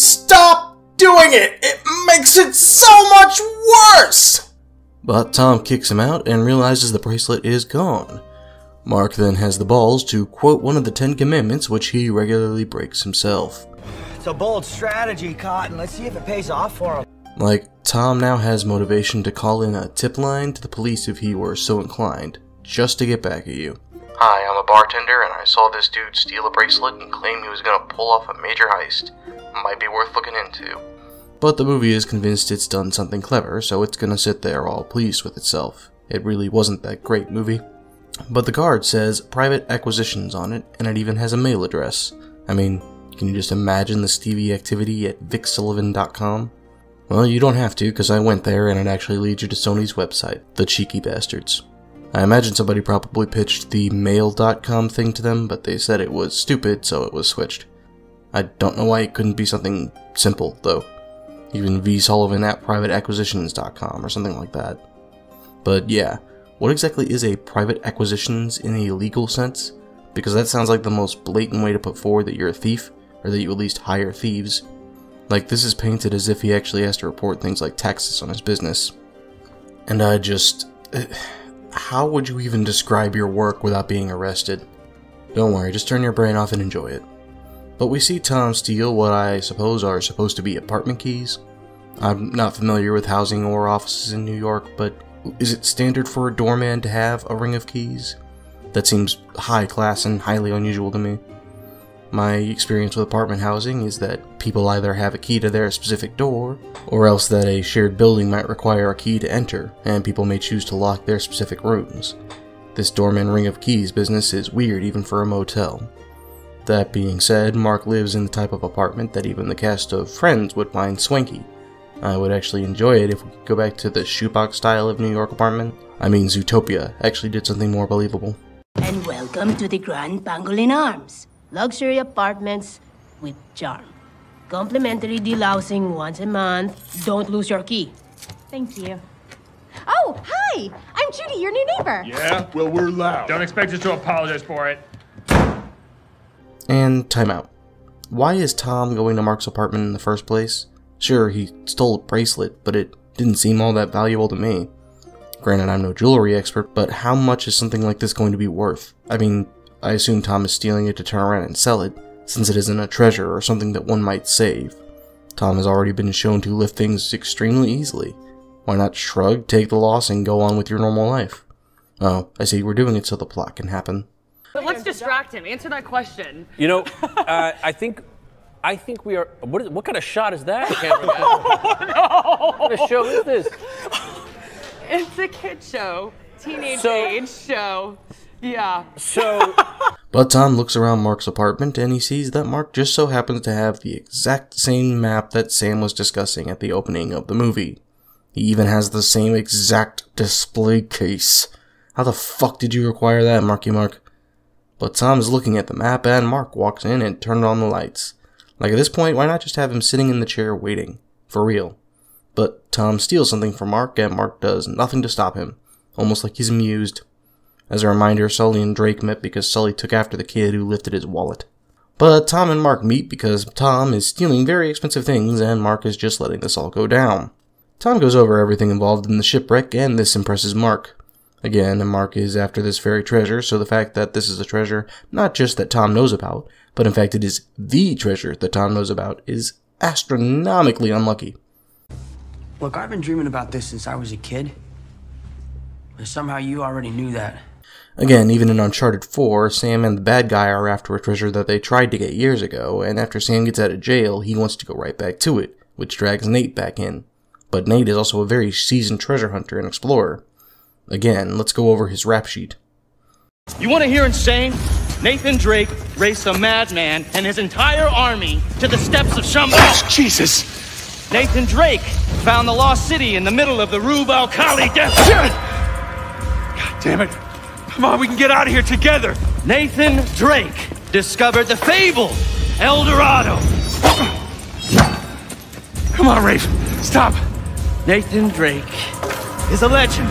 S2: stop doing it? It makes it so much worse! But Tom kicks him out and realizes the bracelet is gone. Mark then has the balls to quote one of the 10 Commandments, which he regularly breaks himself.
S1: It's a bold strategy, Cotton. Let's see if it pays off for him.
S2: Like, Tom now has motivation to call in a tip line to the police if he were so inclined, just to get back at you. Hi, I'm a bartender and I saw this dude steal a bracelet and claim he was gonna pull off a major heist. Might be worth looking into. But the movie is convinced it's done something clever, so it's gonna sit there all pleased with itself. It really wasn't that great movie. But the card says Private Acquisitions on it, and it even has a mail address. I mean, can you just imagine the Stevie activity at VicSullivan.com? Well, you don't have to, because I went there and it actually leads you to Sony's website. The cheeky bastards. I imagine somebody probably pitched the mail.com thing to them, but they said it was stupid, so it was switched. I don't know why it couldn't be something simple, though. Even vsullivan at privateacquisitions.com or something like that. But yeah. What exactly is a private acquisitions in a legal sense? Because that sounds like the most blatant way to put forward that you're a thief, or that you at least hire thieves. Like, this is painted as if he actually has to report things like taxes on his business. And I just... how would you even describe your work without being arrested? Don't worry, just turn your brain off and enjoy it. But we see Tom steal what I suppose are supposed to be apartment keys. I'm not familiar with housing or offices in New York, but is it standard for a doorman to have a ring of keys? That seems high class and highly unusual to me. My experience with apartment housing is that people either have a key to their specific door, or else that a shared building might require a key to enter, and people may choose to lock their specific rooms. This doorman ring of keys business is weird even for a motel. That being said, Mark lives in the type of apartment that even the cast of Friends would find swanky. I would actually enjoy it if we could go back to the shoebox style of New York apartment. I mean, Zootopia actually did something more believable.
S22: And welcome to the Grand Pangolin Arms. Luxury apartments with charm. Complimentary delousing once a month. Don't lose your key.
S23: Thank you. Oh, hi! I'm Judy, your new neighbor.
S14: Yeah? Well, we're loud. Don't expect us to apologize for it.
S2: And timeout. Why is Tom going to Mark's apartment in the first place? Sure, he stole a bracelet, but it didn't seem all that valuable to me. Granted, I'm no jewelry expert, but how much is something like this going to be worth? I mean, I assume Tom is stealing it to turn around and sell it, since it isn't a treasure or something that one might save. Tom has already been shown to lift things extremely easily. Why not shrug, take the loss, and go on with your normal life? Oh, I see, we're doing it so the plot can happen.
S24: But let's distract him. Answer that question.
S25: You know, I think we are. What kind of shot is that?
S24: Oh, no!
S25: What kind of show is this?
S24: It's a kid show, teenage age show. Yeah.
S25: So.
S2: But Tom looks around Mark's apartment and he sees that Mark just so happens to have the exact same map that Sam was discussing at the opening of the movie. He even has the same exact display case. How the fuck did you acquire that, Marky Mark? But Tom is looking at the map and Mark walks in and turned on the lights. Like, at this point, why not just have him sitting in the chair waiting? For real. But Tom steals something from Mark and Mark does nothing to stop him. Almost like he's amused. As a reminder, Sully and Drake met because Sully took after the kid who lifted his wallet. But Tom and Mark meet because Tom is stealing very expensive things and Mark is just letting this all go down. Tom goes over everything involved in the shipwreck and this impresses Mark. Again, Mark is after this very treasure, so the fact that this is a treasure not just that Tom knows about, but in fact it is the treasure that Tom knows about, is astronomically unlucky.
S18: Look, I've been dreaming about this since I was a kid. But somehow you already knew that.
S2: Again, even in Uncharted 4, Sam and the bad guy are after a treasure that they tried to get years ago, and after Sam gets out of jail, he wants to go right back to it, which drags Nate back in. But Nate is also a very seasoned treasure hunter and explorer. Again, let's go over his rap sheet.
S3: You want to hear insane? Nathan Drake raced a madman and his entire army to the steps of Shambhala.
S14: Oh, Jesus!
S3: Nathan Drake found the lost city in the middle of the Rub al-Khali death.
S14: God damn it. Come on, we can get out of here together.
S3: Nathan Drake discovered the fabled El Dorado.
S14: Come on, Rafe. Stop.
S3: Nathan Drake is a legend.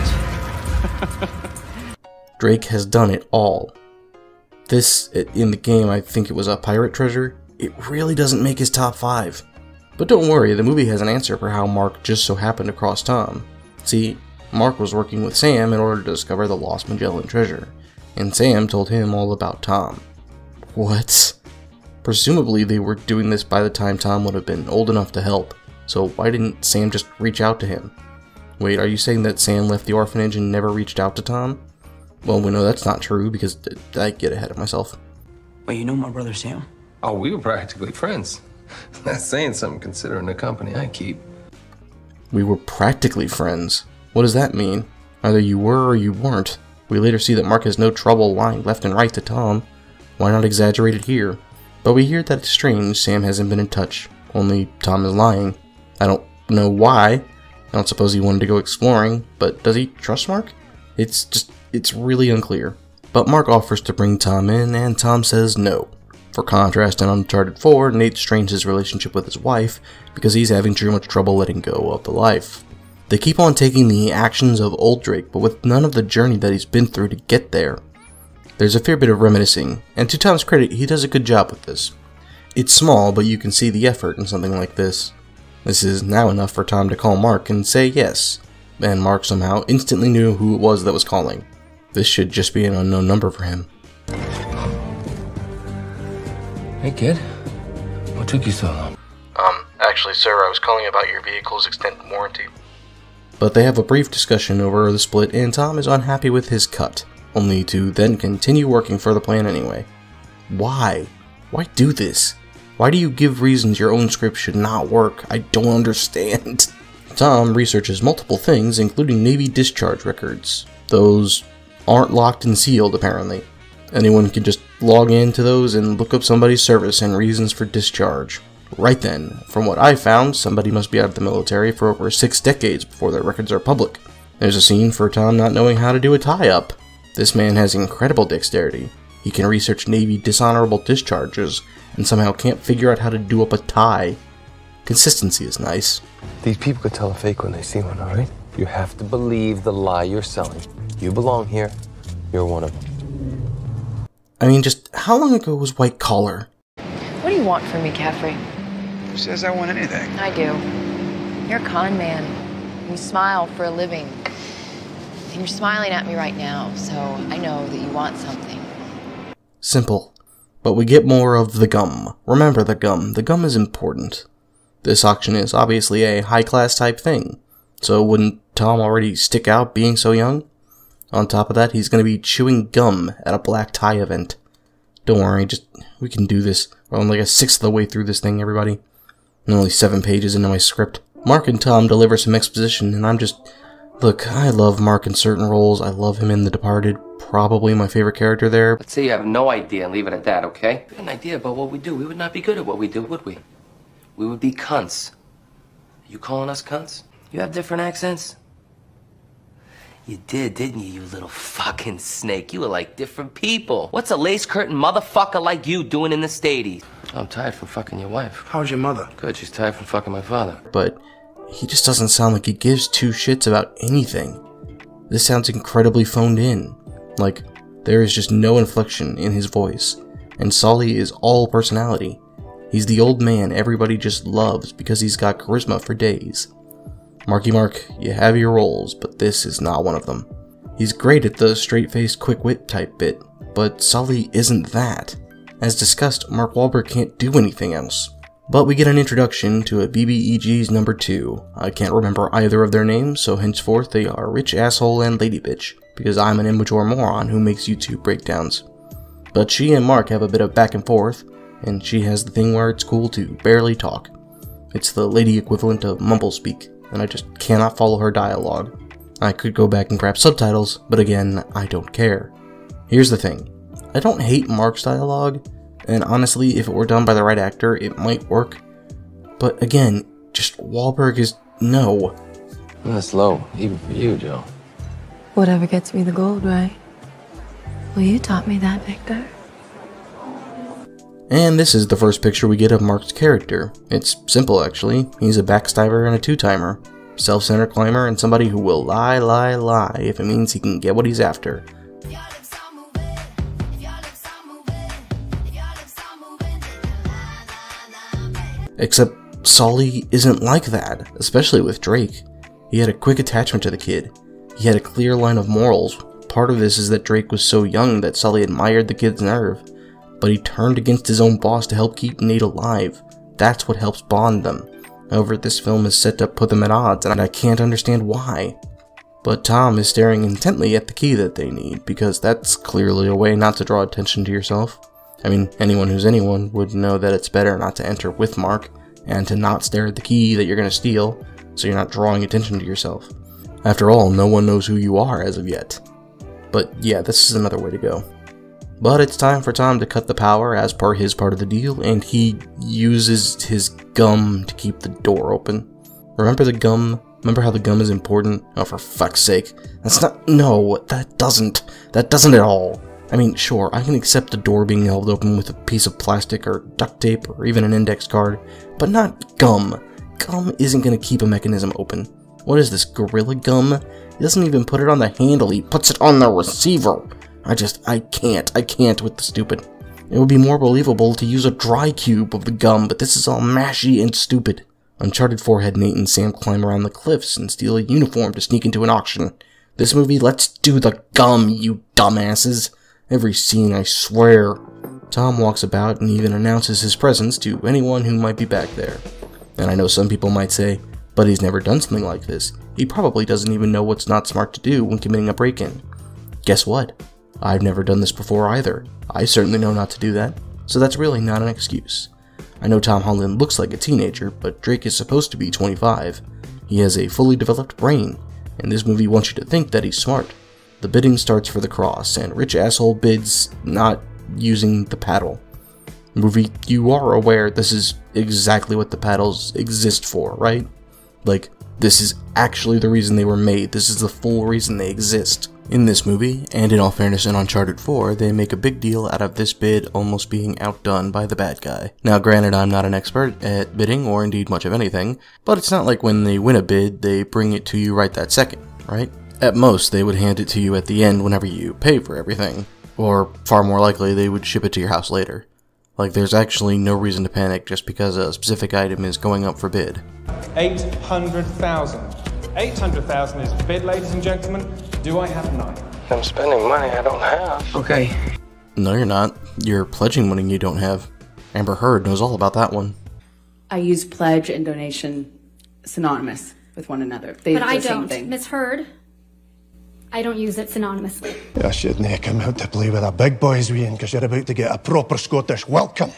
S2: Drake has done it all. This, in the game, I think it was a pirate treasure. It really doesn't make his top 5. But don't worry, the movie has an answer for how Mark just so happened to cross Tom. See, Mark was working with Sam in order to discover the lost Magellan treasure, and Sam told him all about Tom. What? Presumably they were doing this by the time Tom would have been old enough to help, so why didn't Sam just reach out to him? Wait, are you saying that Sam left the orphanage and never reached out to Tom? Well, we know that's not true, because I get ahead of myself.
S18: Wait, you know my brother Sam?
S5: Oh, we were practically friends. That's saying something considering the company I keep.
S2: We were practically friends? What does that mean? Either you were or you weren't. We later see that Mark has no trouble lying left and right to Tom. Why not exaggerate it here? But we hear that it's strange Sam hasn't been in touch, only Tom is lying. I don't know why. I don't suppose he wanted to go exploring, but does he trust Mark? It's really unclear. But Mark offers to bring Tom in, and Tom says no. For contrast, in Uncharted 4, Nate strains his relationship with his wife because he's having too much trouble letting go of the life. They keep on taking the actions of old Drake, but with none of the journey that he's been through to get there. There's a fair bit of reminiscing, and to Tom's credit, he does a good job with this. It's small, but you can see the effort in something like this. This is now enough for Tom to call Mark and say yes, and Mark somehow instantly knew who it was that was calling. This should just be an unknown number for him.
S5: Hey, kid. What took you so long?
S2: Actually, sir, I was calling about your vehicle's extended warranty. But they have a brief discussion over the split, and Tom is unhappy with his cut, only to then continue working for the plan anyway. Why? Why do this? Why do you give reasons your own script should not work? I don't understand. Tom researches multiple things, including Navy discharge records. Those aren't locked and sealed, apparently. Anyone can just log into those and look up somebody's service and reasons for discharge. Right then, from what I found, somebody must be out of the military for over 6 decades before their records are public. There's a scene for Tom not knowing how to do a tie-up. This man has incredible dexterity. He can research Navy dishonorable discharges, and somehow can't figure out how to do up a tie. Consistency is nice.
S5: These people could tell a fake when they see one, alright? You have to believe the lie you're selling. You belong here. You're one of them.
S2: I mean, just how long ago was White Collar?
S6: What do you want from me, Caffrey?
S16: Who says I want anything?
S6: I do. You're a con man. You smile for a living. And you're smiling at me right now, so I know that you want something.
S2: Simple. But we get more of the gum. Remember the gum. The gum is important. This auction is obviously a high-class type thing. So wouldn't Tom already stick out being so young? On top of that, he's going to be chewing gum at a black tie event. Don't worry, we can do this. We're only like a sixth of the way through this thing, everybody. I'm only 7 pages into my script. Mark and Tom deliver some exposition, and I'm just... Look, I love Mark in certain roles. I love him in The Departed. Probably my favorite character there.
S18: Let's say you have no idea and leave it at that, okay? If we had an idea about what we do, we would not be good at what we do, would we? We would be cunts. You calling us cunts? You have different accents? You did, didn't you, you little fucking snake? You were like different people. What's a lace curtain motherfucker like you doing in the Stadies? I'm tired from fucking your wife.
S16: How's your mother?
S18: Good, she's tired from fucking my father.
S2: But he just doesn't sound like he gives two shits about anything. This sounds incredibly phoned in. Like, there is just no inflection in his voice. And Sully is all personality. He's the old man everybody just loves because he's got charisma for days. Marky Mark, you have your roles, but this is not one of them. He's great at the straight-faced quick wit type bit, but Sully isn't that. As discussed, Mark Wahlberg can't do anything else. But we get an introduction to a BBEG's number 2. I can't remember either of their names, so henceforth they are Rich Asshole and Lady Bitch, because I'm an immature moron who makes YouTube breakdowns. But she and Mark have a bit of back and forth, and she has the thing where it's cool to barely talk. It's the lady equivalent of mumblespeak, and I just cannot follow her dialogue. I could go back and grab subtitles, but again, I don't care. Here's the thing. I don't hate Mark's dialogue, and honestly, if it were done by the right actor, it might work. But again, just Wahlberg is no.
S5: That's low, even for you, Joe.
S21: Whatever gets me the gold, right? Well, you taught me that, Victor.
S2: And this is the first picture we get of Mark's character. It's simple, actually. He's a backstabber and a two-timer. Self-centered climber and somebody who will lie if it means he can get what he's after. Except Sully isn't like that, especially with Drake. He had a quick attachment to the kid. He had a clear line of morals. Part of this is that Drake was so young that Sully admired the kid's nerve, but he turned against his own boss to help keep Nate alive. That's what helps bond them. However, this film is set to put them at odds, and I can't understand why. But Tom is staring intently at the key that they need, because that's clearly a way not to draw attention to yourself. I mean, anyone who's anyone would know that it's better not to enter with Mark, and to not stare at the key that you're going to steal, so you're not drawing attention to yourself. After all, no one knows who you are as of yet. But yeah, this is another way to go. But it's time for Tom to cut the power as per his part of the deal, and he uses his gum to keep the door open. Remember the gum? Remember how the gum is important? Oh, for fuck's sake. That's not— no, that doesn't at all. I mean, sure, I can accept the door being held open with a piece of plastic or duct tape or even an index card, but not gum. Gum isn't going to keep a mechanism open. What is this, Gorilla Gum? He doesn't even put it on the handle, he puts it on the receiver. I can't with the stupid. It would be more believable to use a dry cube of the gum, but this is all mashy and stupid. Uncharted 4 had Nate and Sam climb around the cliffs and steal a uniform to sneak into an auction. This movie, let's do the gum, you dumbasses. Every scene, I swear. Tom walks about and even announces his presence to anyone who might be back there. And I know some people might say, but he's never done something like this. He probably doesn't even know what's not smart to do when committing a break-in. Guess what? I've never done this before either. I certainly know not to do that, so that's really not an excuse. I know Tom Holland looks like a teenager, but Drake is supposed to be 25. He has a fully developed brain, and this movie wants you to think that he's smart. The bidding starts for the cross, and Rich Asshole bids not using the paddle. Movie, you are aware this is exactly what the paddles exist for, right? Like, this is actually the reason they were made. This is the full reason they exist. In this movie, and in all fairness in Uncharted 4, they make a big deal out of this bid almost being outdone by the bad guy. Now granted, I'm not an expert at bidding, or indeed much of anything, but it's not like when they win a bid, they bring it to you right that second, right? At most, they would hand it to you at the end whenever you pay for everything. Or, far more likely, they would ship it to your house later. Like, there's actually no reason to panic just because a specific item is going up for bid.
S7: 800,000. 800,000 is the bid, ladies and gentlemen. Do I have 9?
S5: I'm spending money I don't have.
S4: Okay.
S2: No, you're not. You're pledging money you don't have. Amber Heard knows all about that one.
S8: I use pledge and donation synonymous with one another. They're
S21: But I
S8: the same
S21: don't.
S8: thing.
S21: Miss Heard, I don't use it synonymously.
S11: I shouldn't have come out to play with the big boys, Ian, because you're about to get a proper Scottish welcome.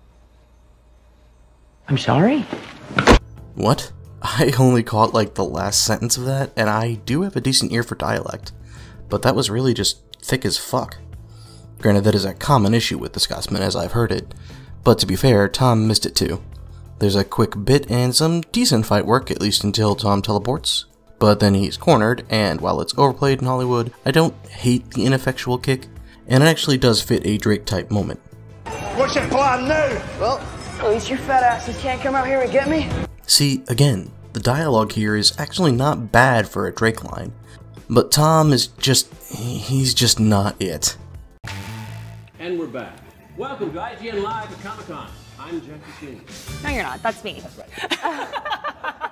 S4: I'm sorry?
S2: What? I only caught like the last sentence of that, and I do have a decent ear for dialect, but that was really just thick as fuck. Granted, that is a common issue with the Scotsman as I've heard it, but to be fair, Tom missed it too. There's a quick bit and some decent fight work, at least until Tom teleports, but then he's cornered, and while it's overplayed in Hollywood, I don't hate the ineffectual kick, and it actually does fit a Drake-type moment.
S11: What's your plan now?
S1: Well, at least your fat asses can't come out here and get me.
S2: See, again, the dialogue here is actually not bad for a Drake line, but Tom is he's just not it.
S25: And we're back. Welcome to IGN Live at Comic-Con. I'm Jackie King.
S23: No, you're not. That's me.
S25: That's right.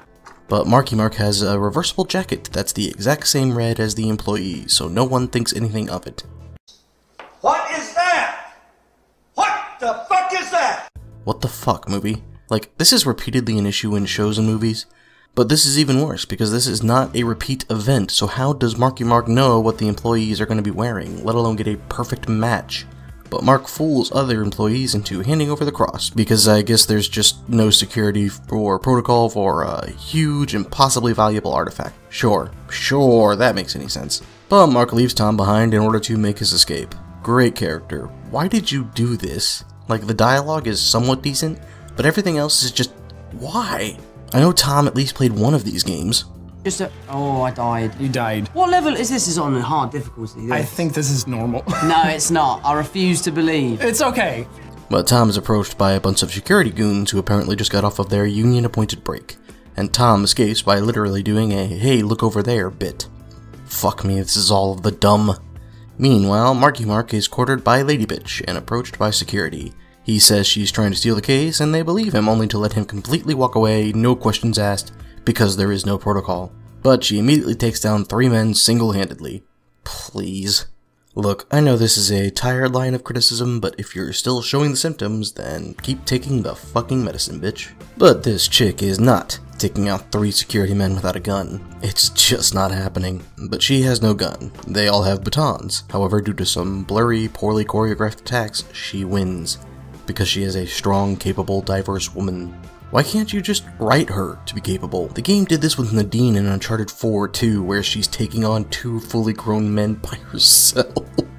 S2: But Marky Mark has a reversible jacket that's the exact same red as the employee, so no one thinks anything of it.
S14: What is that? What the fuck is that?
S2: What the fuck, movie? Like, this is repeatedly an issue in shows and movies, but this is even worse because this is not a repeat event, so how does Marky Mark know what the employees are going to be wearing, let alone get a perfect match? But Mark fools other employees into handing over the cross, because I guess there's just no security or protocol for a huge and possibly valuable artifact. Sure, that makes any sense. But Mark leaves Tom behind in order to make his escape. Great character. Why did you do this? Like, the dialogue is somewhat decent, but everything else is just... why? I know Tom at least played one of these games.
S4: Oh, I died.
S9: You died.
S4: What level is this? Is on hard difficulty?
S9: I think this is normal.
S4: No, it's not. I refuse to believe.
S9: It's okay.
S2: But Tom is approached by a bunch of security goons who apparently just got off of their union-appointed break, and Tom escapes by literally doing a "hey, look over there" bit. Fuck me, this is all of the dumb. Meanwhile, Marky Mark is quartered by Lady Bitch and approached by security. He says she's trying to steal the case, and they believe him, only to let him completely walk away, no questions asked, because there is no protocol. But she immediately takes down 3 men single-handedly. Please. Look, I know this is a tired line of criticism, but if you're still showing the symptoms, then keep taking the fucking medicine, bitch. But this chick is not taking out 3 security men without a gun. It's just not happening. But she has no gun. They all have batons. However, due to some blurry, poorly choreographed attacks, she wins. Because she is a strong, capable, diverse woman. Why can't you just write her to be capable? The game did this with Nadine in Uncharted 4 too, where she's taking on 2 fully grown men by herself.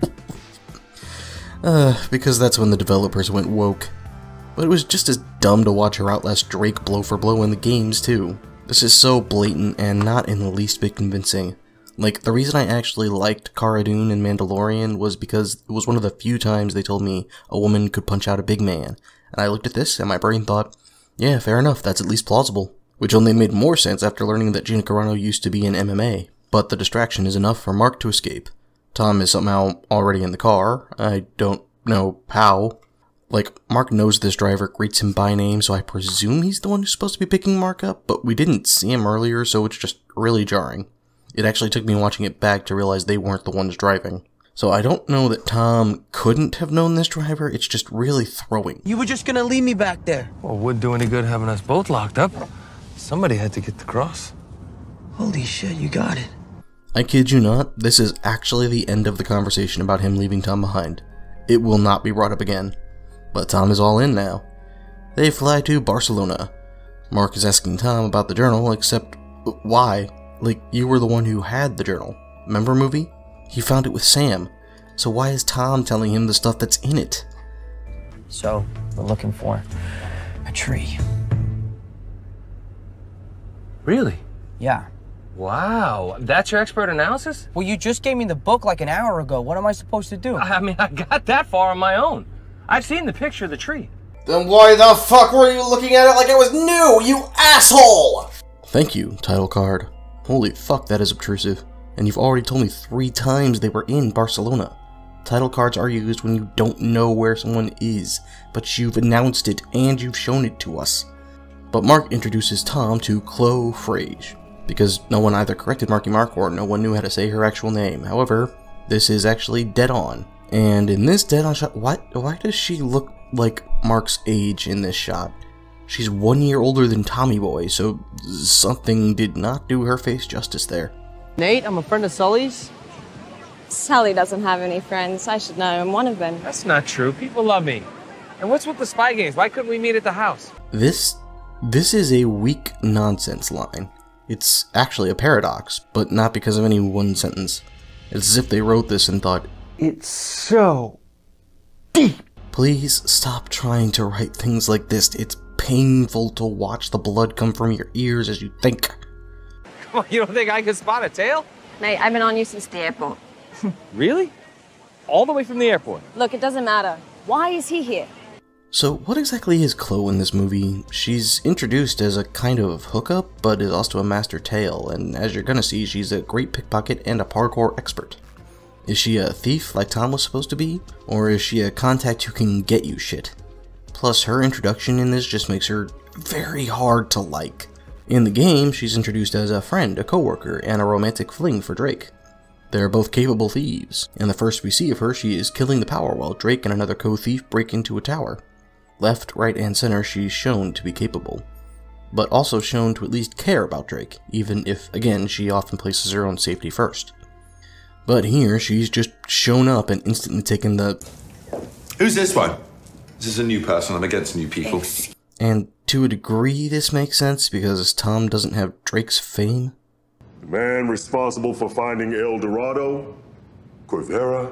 S2: Because that's when the developers went woke. But it was just as dumb to watch her outlast Drake blow for blow in the games too. This is so blatant and not in the least bit convincing. Like, the reason I actually liked Cara Dune in Mandalorian was because it was one of the few times they told me a woman could punch out a big man. And I looked at this and my brain thought, yeah, fair enough, that's at least plausible. Which only made more sense after learning that Gina Carano used to be in MMA. But the distraction is enough for Mark to escape. Tom is somehow already in the car. I don't know how. Like, Mark knows this driver, greets him by name, so I presume he's the one who's supposed to be picking Mark up, but we didn't see him earlier, so it's just really jarring. It actually took me watching it back to realize they weren't the ones driving. So I don't know that Tom couldn't have known this driver, it's just really throwing.
S1: You were just gonna leave me back there.
S5: Well, it wouldn't do any good having us both locked up. Somebody had to get the cross.
S1: Holy shit, you got it.
S2: I kid you not, this is actually the end of the conversation about him leaving Tom behind. It will not be brought up again. But Tom is all in now. They fly to Barcelona. Mark is asking Tom about the journal, except why? Like, you were the one who had the journal. Remember, movie? He found it with Sam. So why is Tom telling him the stuff that's in it?
S4: So, we're looking for a tree.
S5: Really?
S4: Yeah.
S5: Wow, that's your expert analysis?
S4: Well, you just gave me the book like an hour ago. What am I supposed to do?
S5: I mean, I got that far on my own. I've seen the picture of the tree.
S2: Then why the fuck were you looking at it like it was new, you asshole? Thank you, title card. Holy fuck, that is obtrusive. And you've already told me 3 times they were in Barcelona. Title cards are used when you don't know where someone is, but you've announced it and you've shown it to us. But Mark introduces Tom to Chloe Frage, because no one either corrected Marky Mark or no one knew how to say her actual name. However, this is actually dead on. And in this dead on shot, why does she look like Mark's age in this shot? She's 1 year older than Tommy Boy, so something did not do her face justice there.
S4: Nate, I'm a friend of Sully's.
S23: Sully doesn't have any friends. I should know I'm one of them.
S5: That's not true. People love me. And what's with the spy games? Why couldn't we meet at the house?
S2: This is a weak nonsense line. It's actually a paradox, but not because of any one sentence. It's as if they wrote this and thought, it's so deep. Please stop trying to write things like this. It's painful to watch the blood come from your ears as you think.
S5: Come on, you don't think I can spot a tail?
S23: Nate, I've been on you since the airport.
S5: Really? All the way from the airport?
S23: Look, it doesn't matter. Why is he here?
S2: So what exactly is Chloe in this movie? She's introduced as a kind of hookup, but is also a master tail, and as you're gonna see, she's a great pickpocket and a parkour expert. Is she a thief like Tom was supposed to be? Or is she a contact who can get you shit? Plus, her introduction in this just makes her very hard to like. In the game, she's introduced as a friend, a coworker, and a romantic fling for Drake. They're both capable thieves, and the first we see of her, she is killing the power while Drake and another co-thief break into a tower. Left, right, and center, she's shown to be capable, but also shown to at least care about Drake, even if, again, she often places her own safety first. But here, she's just shown up and instantly taken the...
S9: Who's this one? This is a new person. I'm against new people.
S2: And to a degree, this makes sense, because Tom doesn't have Drake's fame.
S10: The man responsible for finding El Dorado, Corvera,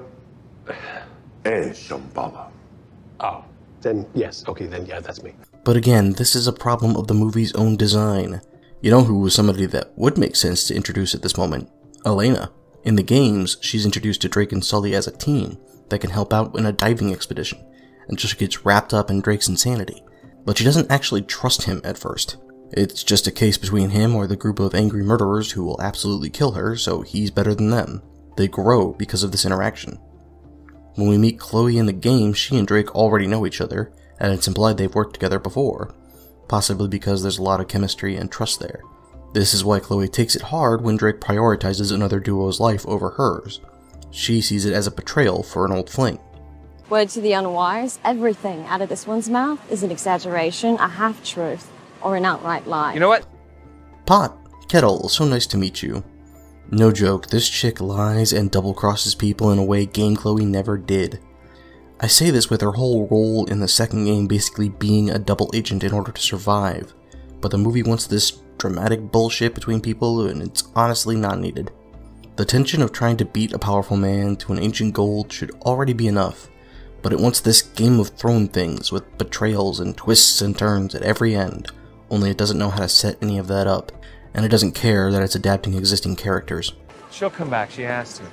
S10: and Shambhala.
S5: Oh, then yes, okay, then yeah, that's me.
S2: But again, this is a problem of the movie's own design. You know who was somebody that would make sense to introduce at this moment? Elena. In the games, she's introduced to Drake and Sully as a team that can help out in a diving expedition, and just gets wrapped up in Drake's insanity. But she doesn't actually trust him at first. It's just a case between him or the group of angry murderers who will absolutely kill her, so he's better than them. They grow because of this interaction. When we meet Chloe in the game, she and Drake already know each other, and it's implied they've worked together before, possibly because there's a lot of chemistry and trust there. This is why Chloe takes it hard when Drake prioritizes another duo's life over hers. She sees it as a betrayal for an old fling.
S13: Word to the unwise, everything out of this one's mouth is an exaggeration, a half-truth, or an outright lie.
S25: You know what?
S2: Pot, Kettle, so nice to meet you. No joke, this chick lies and double-crosses people in a way Game Chloe never did. I say this with her whole role in the second game basically being a double agent in order to survive, but the movie wants this dramatic bullshit between people, and it's honestly not needed. The tension of trying to beat a powerful man to an ancient gold should already be enough, but it wants this Game of Thrones things with betrayals and twists and turns at every end, only it doesn't know how to set any of that up, and it doesn't care that it's adapting existing characters.
S25: She'll come back, she has to.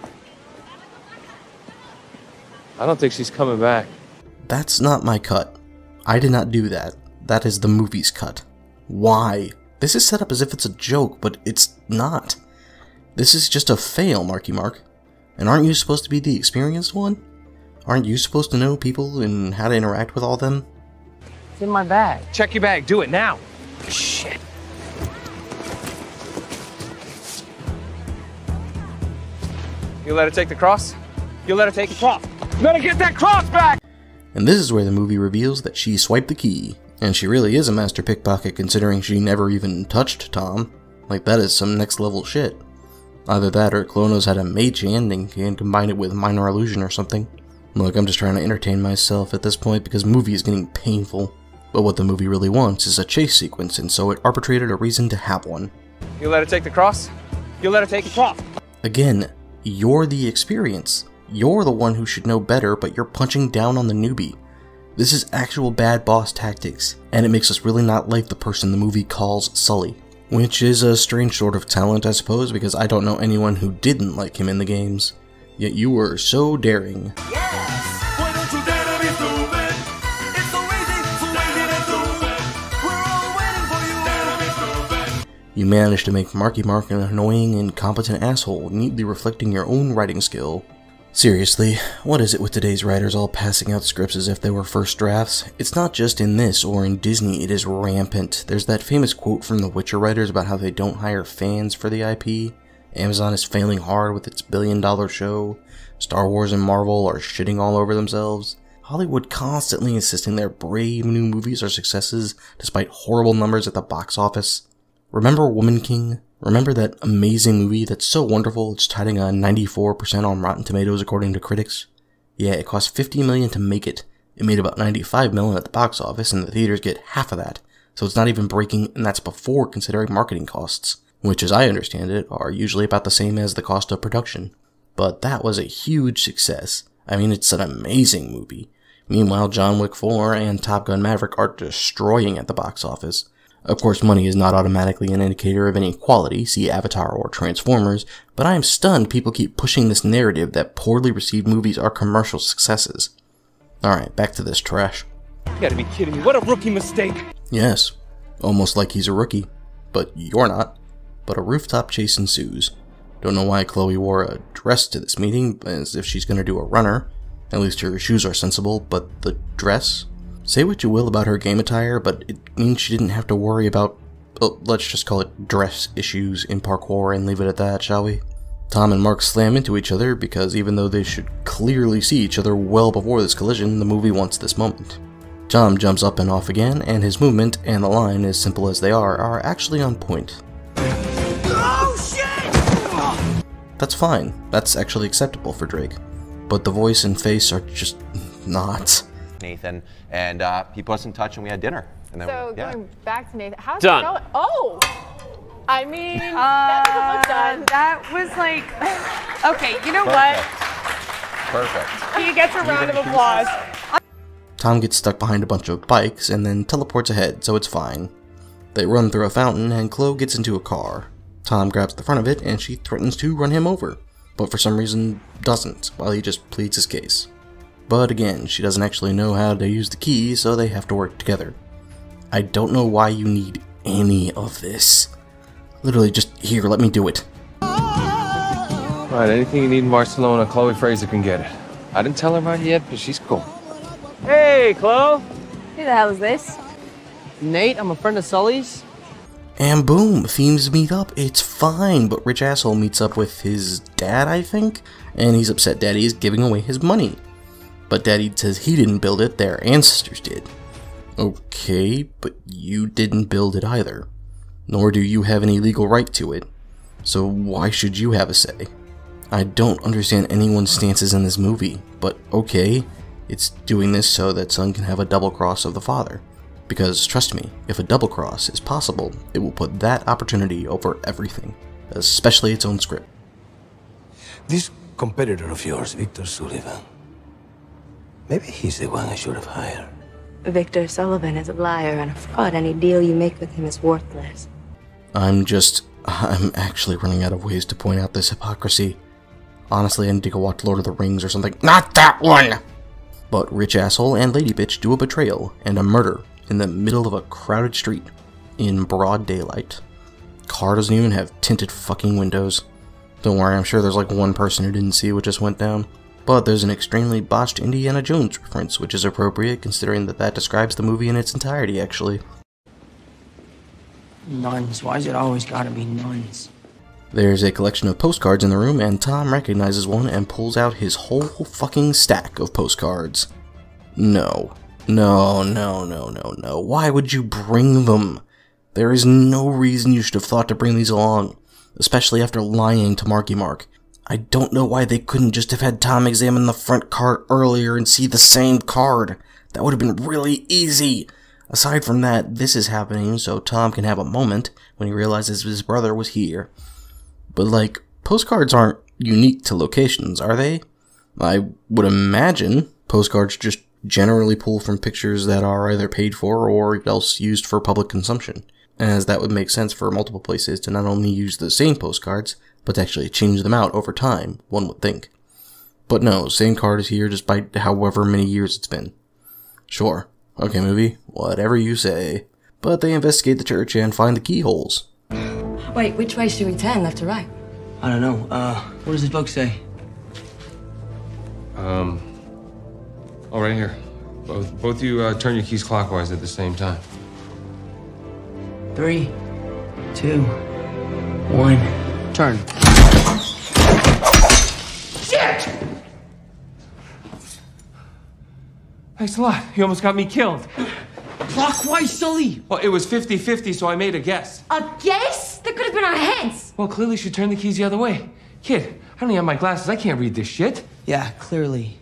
S5: I don't think she's coming back.
S2: That's not my cut. I did not do that. That is the movie's cut. Why? This is set up as if it's a joke, but it's not. This is just a fail, Marky Mark. And aren't you supposed to be the experienced one? Aren't you supposed to know people and how to interact with all them?
S25: It's in my bag. Check your bag, do it now. Shit. You let her take the cross? You let her take the cross. Let her get that cross back!
S2: And this is where the movie reveals that she swiped the key, and she really is a master pickpocket considering she never even touched Tom. Like, that is some next level shit. Either that or Klonos had a mage hand and can combine it with minor illusion or something. Look, I'm just trying to entertain myself at this point because the movie is getting painful. But what the movie really wants is a chase sequence, and so it arbitrated a reason to have one.
S25: You let her take the cross? You let her take the cross.
S2: Again, you're the experience. You're the one who should know better, but you're punching down on the newbie. This is actual bad boss tactics, and it makes us really not like the person the movie calls Sully. Which is a strange sort of talent, I suppose, because I don't know anyone who didn't like him in the games. Yet you were so daring. You managed to make Marky Mark an annoying, incompetent asshole, neatly reflecting your own writing skill. Seriously, what is it with today's writers all passing out scripts as if they were first drafts? It's not just in this or in Disney, it is rampant. There's that famous quote from the Witcher writers about how they don't hire fans for the IP. Amazon is failing hard with its billion-dollar show. Star Wars and Marvel are shitting all over themselves. Hollywood constantly insisting their brave new movies are successes despite horrible numbers at the box office. Remember Woman King? Remember that amazing movie that's so wonderful it's touting a 94% on Rotten Tomatoes according to critics? Yeah, it cost $50 million to make it. It made about $95 million at the box office, and the theaters get half of that. So it's not even breaking, and that's before considering marketing costs, which as I understand it, are usually about the same as the cost of production. But that was a huge success. I mean, it's an amazing movie. Meanwhile, John Wick 4 and Top Gun Maverick are destroying at the box office. Of course, money is not automatically an indicator of any quality, see Avatar or Transformers, but I am stunned people keep pushing this narrative that poorly received movies are commercial successes. Alright, back to this trash.
S25: You gotta be kidding me, what a rookie mistake!
S2: Yes, almost like he's a rookie. But you're not. But a rooftop chase ensues. Don't know why Chloe wore a dress to this meeting, as if she's gonna do a runner. At least her shoes are sensible, but the dress? Say what you will about her game attire, but it means she didn't have to worry about let's just call it dress issues in parkour and leave it at that, shall we? Tom and Mark slam into each other because even though they should clearly see each other well before this collision, the movie wants this moment. Tom jumps up and off again, and his movement and the line, as simple as they are actually on point.
S1: Oh shit!
S2: That's fine. That's actually acceptable for Drake. But the voice and face are just not.
S12: Nathan, and he put us in touch and we had dinner. And then
S24: So going back to Nathan, how's
S12: Done.
S24: it going? Oh! I mean, that doesn't look done.
S23: That was like, okay, you know
S12: Perfect.
S24: He gets a round of applause.
S2: Tom gets stuck behind a bunch of bikes and then teleports ahead, so it's fine. They run through a fountain and Chloe gets into a car. Tom grabs the front of it and she threatens to run him over, but for some reason doesn't, while he just pleads his case. But again, she doesn't actually know how to use the key, so they have to work together. I don't know why you need any of this. Literally just, here, let me do it.
S5: Alright, anything you need in Barcelona, Chloe Fraser can get it. I didn't tell her about it yet, but she's cool.
S25: Hey, Chloe.
S23: who the hell is this?
S4: Nate, I'm a friend of Sully's.
S2: And boom, themes meet up, it's fine, but Rich Asshole meets up with his dad, I think? And he's upset Daddy is giving away his money. But Daddy says he didn't build it, their ancestors did. Okay, but you didn't build it either. Nor do you have any legal right to it. So why should you have a say? I don't understand anyone's stances in this movie, but okay, it's doing this so that son can have a double cross of the father. Because trust me, if a double cross is possible, it will put that opportunity over everything, especially its own script.
S15: This competitor of yours, Victor Sullivan, maybe he's the one I should have hired.
S17: Victor Sullivan is a liar and a fraud. Any deal you make with him is worthless.
S2: I'm actually running out of ways to point out this hypocrisy. Honestly, I need to go watch Lord of the Rings or something. Not that one! But Rich Asshole and Lady Bitch do a betrayal and a murder in the middle of a crowded street in broad daylight. Car doesn't even have tinted fucking windows. Don't worry, I'm sure there's like one person who didn't see what just went down. But there's an extremely botched Indiana Jones reference, which is appropriate considering that describes the movie in its entirety, actually.
S4: Nuns. Why's it always gotta be nuns?
S2: There's a collection of postcards in the room, and Tom recognizes one and pulls out his whole fucking stack of postcards. No. No, no, no, no, no. Why would you bring them? There is no reason you should have thought to bring these along, especially after lying to Marky Mark. I don't know why they couldn't just have had Tom examine the front card earlier and see the same card. That would have been really easy. Aside from that, this is happening so Tom can have a moment when he realizes his brother was here. But like, postcards aren't unique to locations, are they? I would imagine postcards just generally pull from pictures that are either paid for or else used for public consumption, as that would make sense for multiple places to not only use the same postcards, but to actually change them out over time, one would think. But no, same card is here just by however many years it's been. Sure, okay movie, whatever you say. But they investigate the church and find the keyholes.
S17: Wait, which way should we turn, left or right?
S4: I don't know. What does this book say?
S5: Oh, right here. Both you turn your keys clockwise at the same time.
S4: 3, 2, 1, turn.
S5: Shit! Thanks a lot. You almost got me killed.
S4: Clockwise, Sully!
S5: Well, it was 50-50, so I made a guess.
S17: A guess? That could have been our heads.
S5: Well, clearly she turned the keys the other way. Kid, I don't even have my glasses. I can't read this shit.
S4: Yeah, clearly.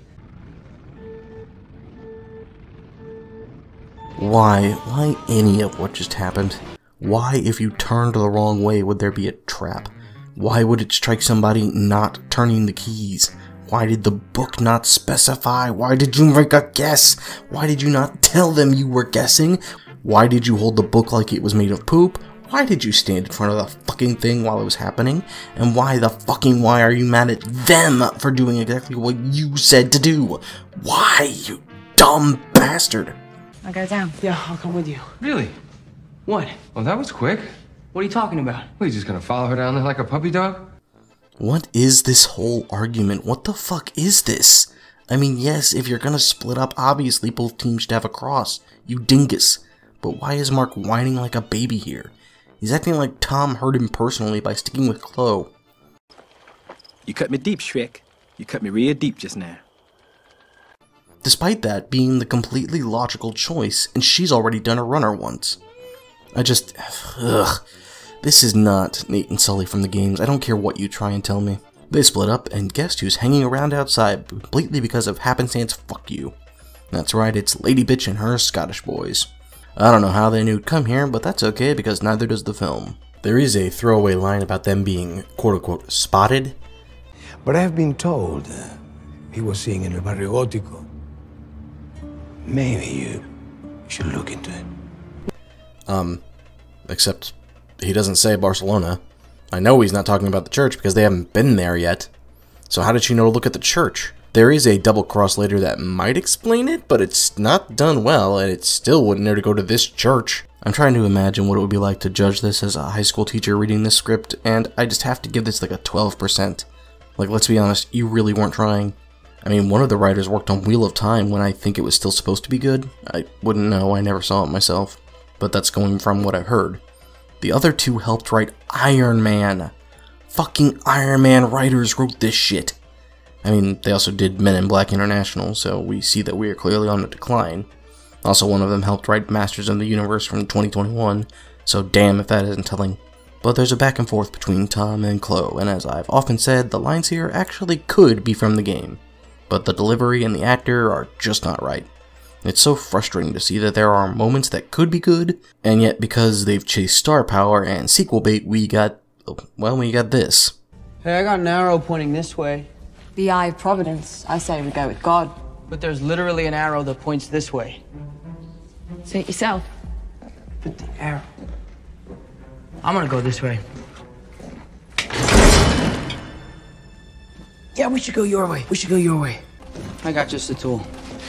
S2: Why any of what just happened? Why, if you turned the wrong way, would there be a trap? Why would it strike somebody not turning the keys? Why did the book not specify? Why did you make a guess? Why did you not tell them you were guessing? Why did you hold the book like it was made of poop? Why did you stand in front of the fucking thing while it was happening? And why are you mad at them for doing exactly what you said to do? Why, you dumb bastard?
S17: I'll go down.
S4: Yeah, I'll come with you.
S5: Really?
S4: What?
S5: Well, that was quick.
S4: What are you talking about?
S5: What, you just gonna follow her down there like a puppy dog?
S2: What is this whole argument? What the fuck is this? I mean, yes, if you're gonna split up, obviously both teams should have a cross, you dingus. But why is Mark whining like a baby here? He's acting like Tom hurt him personally by sticking with Chloe.
S3: You cut me deep, Shrek. You cut me real deep just now.
S2: Despite that being the completely logical choice, and she's already done a runner once. Ugh. This is not Nate and Sully from the games. I don't care what you try and tell me. They split up, and guess who's hanging around outside completely because of happenstance? Fuck you. That's right, it's Lady Bitch and her Scottish boys. I don't know how they knew to come here, but that's okay because neither does the film. There is a throwaway line about them being quote-unquote spotted.
S15: But I have been told he was seeing in El Barrio Gótico. Maybe you should look into it.
S2: Except he doesn't say Barcelona. I know he's not talking about the church because they haven't been there yet. So how did she know to look at the church? There is a double cross later that might explain it, but it's not done well, and it still wouldn't know to go to this church. I'm trying to imagine what it would be like to judge this as a high school teacher reading this script, and I just have to give this like a 12%. Like, let's be honest, you really weren't trying. I mean, one of the writers worked on Wheel of Time when I think it was still supposed to be good. I wouldn't know, I never saw it myself. But that's going from what I've heard. The other two helped write Iron Man. Fucking Iron Man writers wrote this shit. I mean, they also did Men in Black International, so we see that we are clearly on the decline. Also, one of them helped write Masters of the Universe from 2021, so damn if that isn't telling. But there's a back and forth between Tom and Chloe, and as I've often said, the lines here actually could be from the game. But the delivery and the actor are just not right. It's so frustrating to see that there are moments that could be good, and yet because they've chased star power and sequel bait, we got this.
S4: Hey, I got an arrow pointing this way.
S8: The eye of providence. I say we go with God.
S4: But there's literally an arrow that points this way.
S8: See it yourself.
S4: But the arrow... I'm gonna go this way. Yeah, we should go your way. We should go your way. I got just the tool.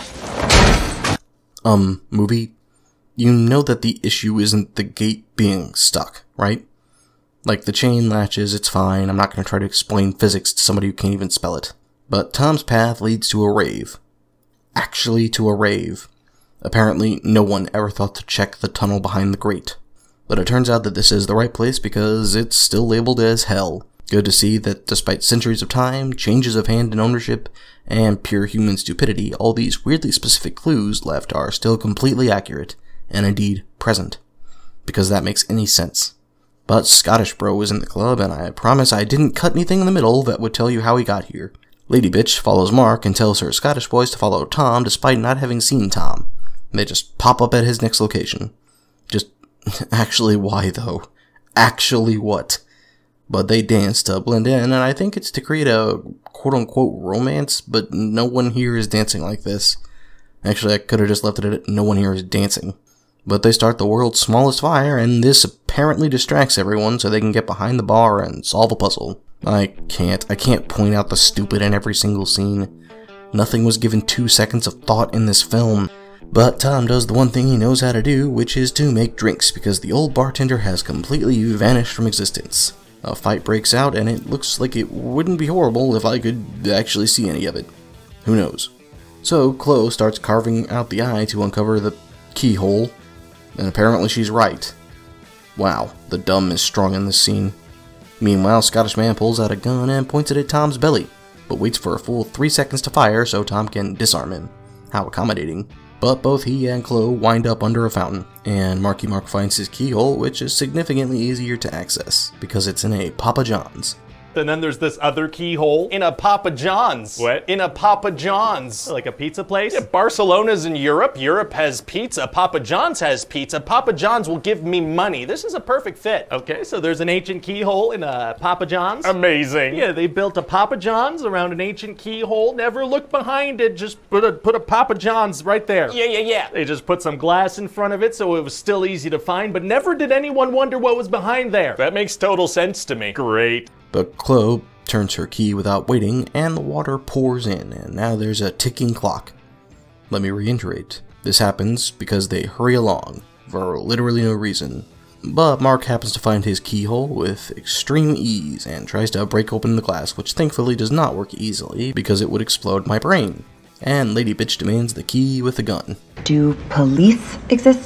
S2: Movie, you know that the issue isn't the gate being stuck, right? Like, the chain latches, it's fine, I'm not gonna try to explain physics to somebody who can't even spell it. But Tom's path leads to a rave. Actually to a rave. Apparently, no one ever thought to check the tunnel behind the grate. But it turns out that this is the right place because it's still labeled as hell. Good to see that despite centuries of time, changes of hand and ownership, and pure human stupidity, all these weirdly specific clues left are still completely accurate, and indeed present. Because that makes any sense. But Scottish Bro was in the club, and I promise I didn't cut anything in the middle that would tell you how he got here. Lady Bitch follows Mark and tells her Scottish boys to follow Tom despite not having seen Tom. They just pop up at his next location. Just, actually why though? Actually what? But they dance to blend in, and I think it's to create a quote-unquote romance, but no one here is dancing like this. Actually, I could have just left it at no one here is dancing. But they start the world's smallest fire, and this apparently distracts everyone so they can get behind the bar and solve a puzzle. I can't point out the stupid in every single scene. Nothing was given 2 seconds of thought in this film. But Tom does the one thing he knows how to do, which is to make drinks, because the old bartender has completely vanished from existence. A fight breaks out, and it looks like it wouldn't be horrible if I could actually see any of it. Who knows? So, Chloe starts carving out the eye to uncover the keyhole, and apparently she's right. Wow, the dumb is strong in this scene. Meanwhile, Scottish man pulls out a gun and points it at Tom's belly, but waits for a full 3 seconds to fire so Tom can disarm him. How accommodating. But both he and Chloe wind up under a fountain, and Marky Mark finds his keyhole, which is significantly easier to access, because it's in a Papa John's.
S6: And then there's this other keyhole in a Papa John's. What? In a Papa John's. Like a pizza place? Yeah, Barcelona's in Europe. Europe has pizza. Papa John's has pizza. Papa John's will give me money. This is a perfect fit. Okay, so there's an ancient keyhole in a Papa John's. Amazing. Yeah, they built a Papa John's around an ancient keyhole. Never look behind it. Just put a Papa John's right there. Yeah. They just put some glass in front of it so it was still easy to find, but never did anyone wonder what was behind there. That makes total sense to me. Great.
S2: But Chloe turns her key without waiting, and the water pours in, and now there's a ticking clock. Let me reiterate, this happens because they hurry along, for literally no reason. But Mark happens to find his keyhole with extreme ease, and tries to break open the glass, which thankfully does not work easily, because it would explode my brain. And Lady Bitch demands the key with a gun.
S19: Do police exist?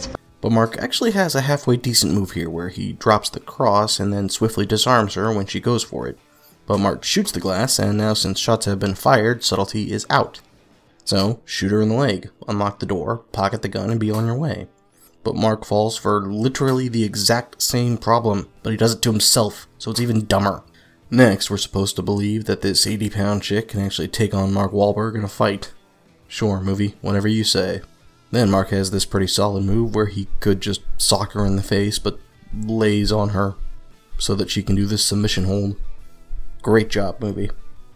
S2: But Mark actually has a halfway decent move here where he drops the cross and then swiftly disarms her when she goes for it. But Mark shoots the glass, and now since shots have been fired, subtlety is out. So, shoot her in the leg, unlock the door, pocket the gun, and be on your way. But Mark falls for literally the exact same problem, but he does it to himself, so it's even dumber. Next, we're supposed to believe that this 80-pound chick can actually take on Mark Wahlberg in a fight. Sure, movie, whatever you say. Then Mark has this pretty solid move where he could just sock her in the face, but lays on her so that she can do this submission hold. Great job, movie.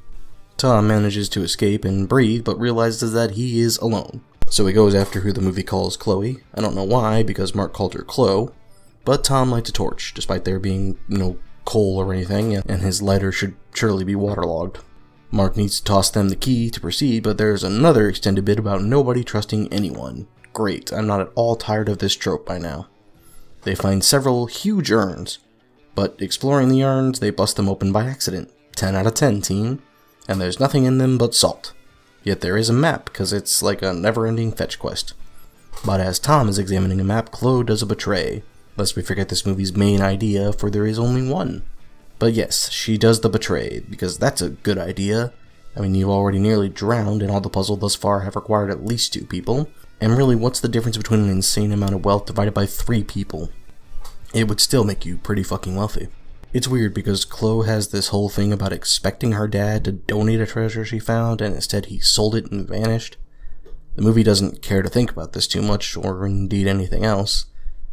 S2: Tom manages to escape and breathe, but realizes that he is alone. So he goes after who the movie calls Chloe. I don't know why, because Mark called her Chloe, but Tom lights a torch, despite there being no coal or anything, and his lighter should surely be waterlogged. Mark needs to toss them the key to proceed, but there's another extended bit about nobody trusting anyone. Great, I'm not at all tired of this trope by now. They find several huge urns, but exploring the urns, they bust them open by accident. 10 out of 10, team. And there's nothing in them but salt. Yet there is a map, because it's like a never-ending fetch quest. But as Tom is examining a map, Chloe does a betray. Lest we forget this movie's main idea, for there is only one. But yes, she does the betray, because that's a good idea. I mean, you've already nearly drowned, and all the puzzle thus far have required at least 2 people. And really, what's the difference between an insane amount of wealth divided by 3 people? It would still make you pretty fucking wealthy. It's weird because Chloe has this whole thing about expecting her dad to donate a treasure she found, and instead he sold it and vanished. The movie doesn't care to think about this too much, or indeed anything else.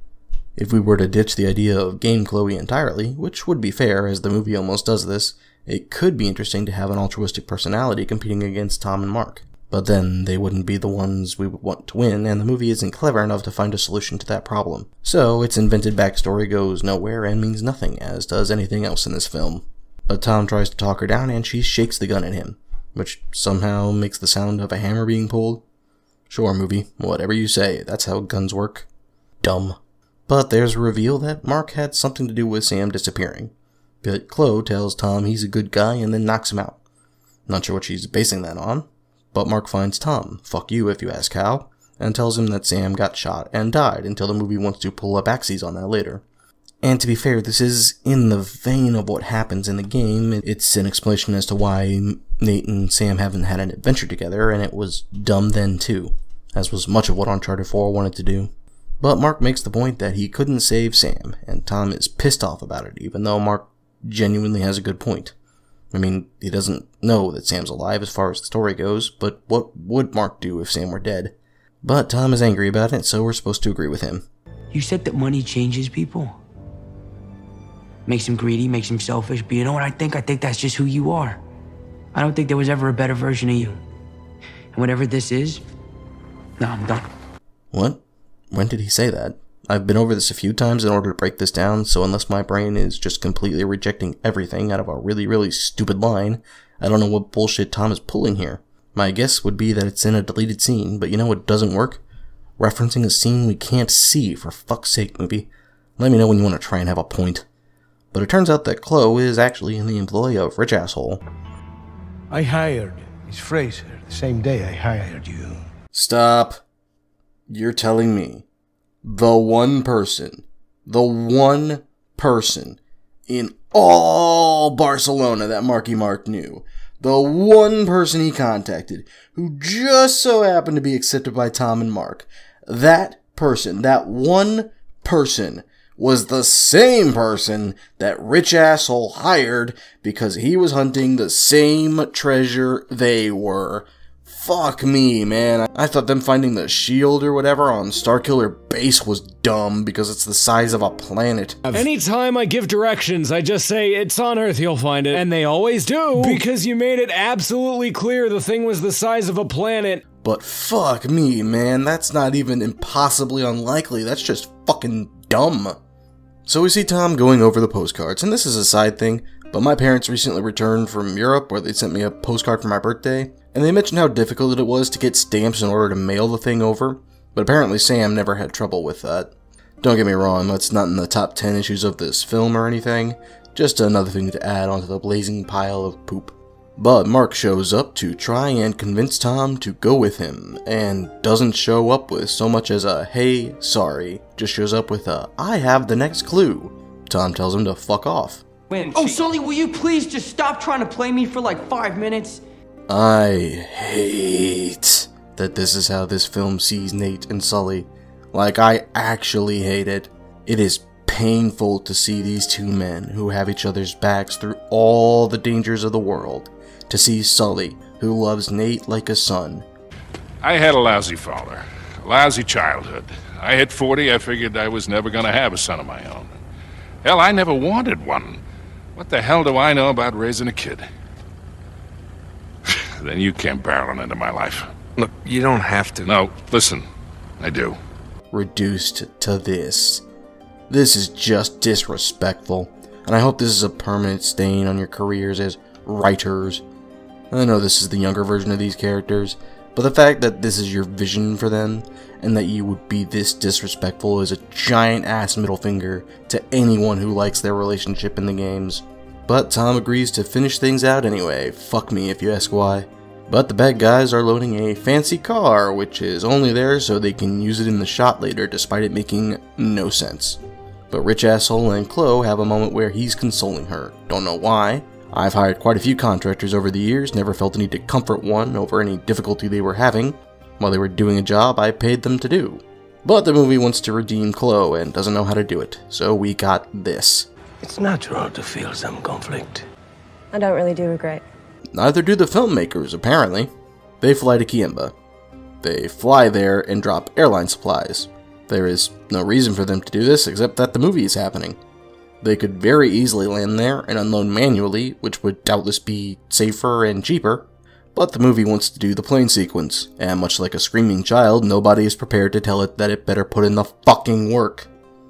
S2: If we were to ditch the idea of game Chloe entirely, which would be fair as the movie almost does this, it could be interesting to have an altruistic personality competing against Tom and Mark. But then they wouldn't be the ones we would want to win, and the movie isn't clever enough to find a solution to that problem. So its invented backstory goes nowhere and means nothing, as does anything else in this film. But Tom tries to talk her down and she shakes the gun at him, which somehow makes the sound of a hammer being pulled. Sure, movie, whatever you say, that's how guns work. Dumb. But there's a reveal that Mark had something to do with Sam disappearing. But Chloe tells Tom he's a good guy and then knocks him out. Not sure what she's basing that on. But Mark finds Tom, fuck you if you ask how, and tells him that Sam got shot and died until the movie wants to pull up backsies on that later. And to be fair, this is in the vein of what happens in the game. It's an explanation as to why Nate and Sam haven't had an adventure together, and it was dumb then too, as was much of what Uncharted 4 wanted to do. But Mark makes the point that he couldn't save Sam, and Tom is pissed off about it, even though Mark genuinely has a good point. I mean, he doesn't know that Sam's alive as far as the story goes, but what would Mark do if Sam were dead? But Tom is angry about it, so we're supposed to agree with him.
S16: You said that money changes people. Makes him greedy, makes him selfish, but you know what I think? I think that's just who you are. I don't think there was ever a better version of you. And whatever this is, no, I'm done.
S2: What? When did he say that? I've been over this a few times in order to break this down, so unless my brain is just completely rejecting everything out of a really, really stupid line, I don't know what bullshit Tom is pulling here. My guess would be that it's in a deleted scene, but you know what doesn't work? Referencing a scene we can't see, for fuck's sake, movie. Let me know when you want to try and have a point. But it turns out that Chloe is actually in the employ of Rich Asshole.
S15: I hired Miss Fraser the same day I hired you.
S2: Stop. You're telling me the one person in all Barcelona that Marky Mark knew, the one person he contacted, who just so happened to be accepted by Tom and Mark, that person, that one person, was the same person that Rich Asshole hired because he was hunting the same treasure they were. Fuck me, man. I thought them finding the shield or whatever on Starkiller Base was dumb because it's the size of a planet.
S18: Anytime I give directions, I just say, it's on Earth, you'll find it. And they always do, because you made it absolutely clear the thing was the size of a planet.
S2: But fuck me, man. That's not even impossibly unlikely. That's just fucking dumb. So we see Tom going over the postcards, and this is a side thing, but my parents recently returned from Europe where they sent me a postcard for my birthday, and they mentioned how difficult it was to get stamps in order to mail the thing over, but apparently Sam never had trouble with that. Don't get me wrong, that's not in the top 10 issues of this film or anything, just another thing to add onto the blazing pile of poop. But Mark shows up to try and convince Tom to go with him, and doesn't show up with so much as a "hey, sorry," just shows up with a "I have the next clue." Tom tells him to fuck off.
S16: Oh, Sully, will you please just stop trying to play me for like 5 minutes?
S2: I hate that this is how this film sees Nate and Sully. Like, I actually hate it. It is painful to see these two men who have each other's backs through all the dangers of the world. To see Sully, who loves Nate like a son.
S7: I had a lousy father, a lousy childhood. I hit 40, I figured I was never gonna have a son of my own. Hell, I never wanted one. What the hell do I know about raising a kid? Then you came barreling into my life.
S5: Look, you don't have to.
S7: No, listen, I do.
S2: Reduced to this. This is just disrespectful, and I hope this is a permanent stain on your careers as writers. I know this is the younger version of these characters, but the fact that this is your vision for them, and that you would be this disrespectful is a giant-ass middle finger to anyone who likes their relationship in the games. But Tom agrees to finish things out anyway, fuck me if you ask why. But the bad guys are loading a fancy car, which is only there so they can use it in the shot later despite it making no sense. But Rich Asshole and Chloe have a moment where he's consoling her. Don't know why. I've hired quite a few contractors over the years, never felt the need to comfort one over any difficulty they were having while they were doing a job I paid them to do. But the movie wants to redeem Chloe and doesn't know how to do it, so we got this.
S15: It's natural to feel some conflict.
S13: I don't really do regret.
S2: Neither do the filmmakers, apparently. They fly to Kiemba. They fly there and drop airline supplies. There is no reason for them to do this except that the movie is happening. They could very easily land there and unload manually, which would doubtless be safer and cheaper. But the movie wants to do the plane sequence, and much like a screaming child, nobody is prepared to tell it that it better put in the fucking work.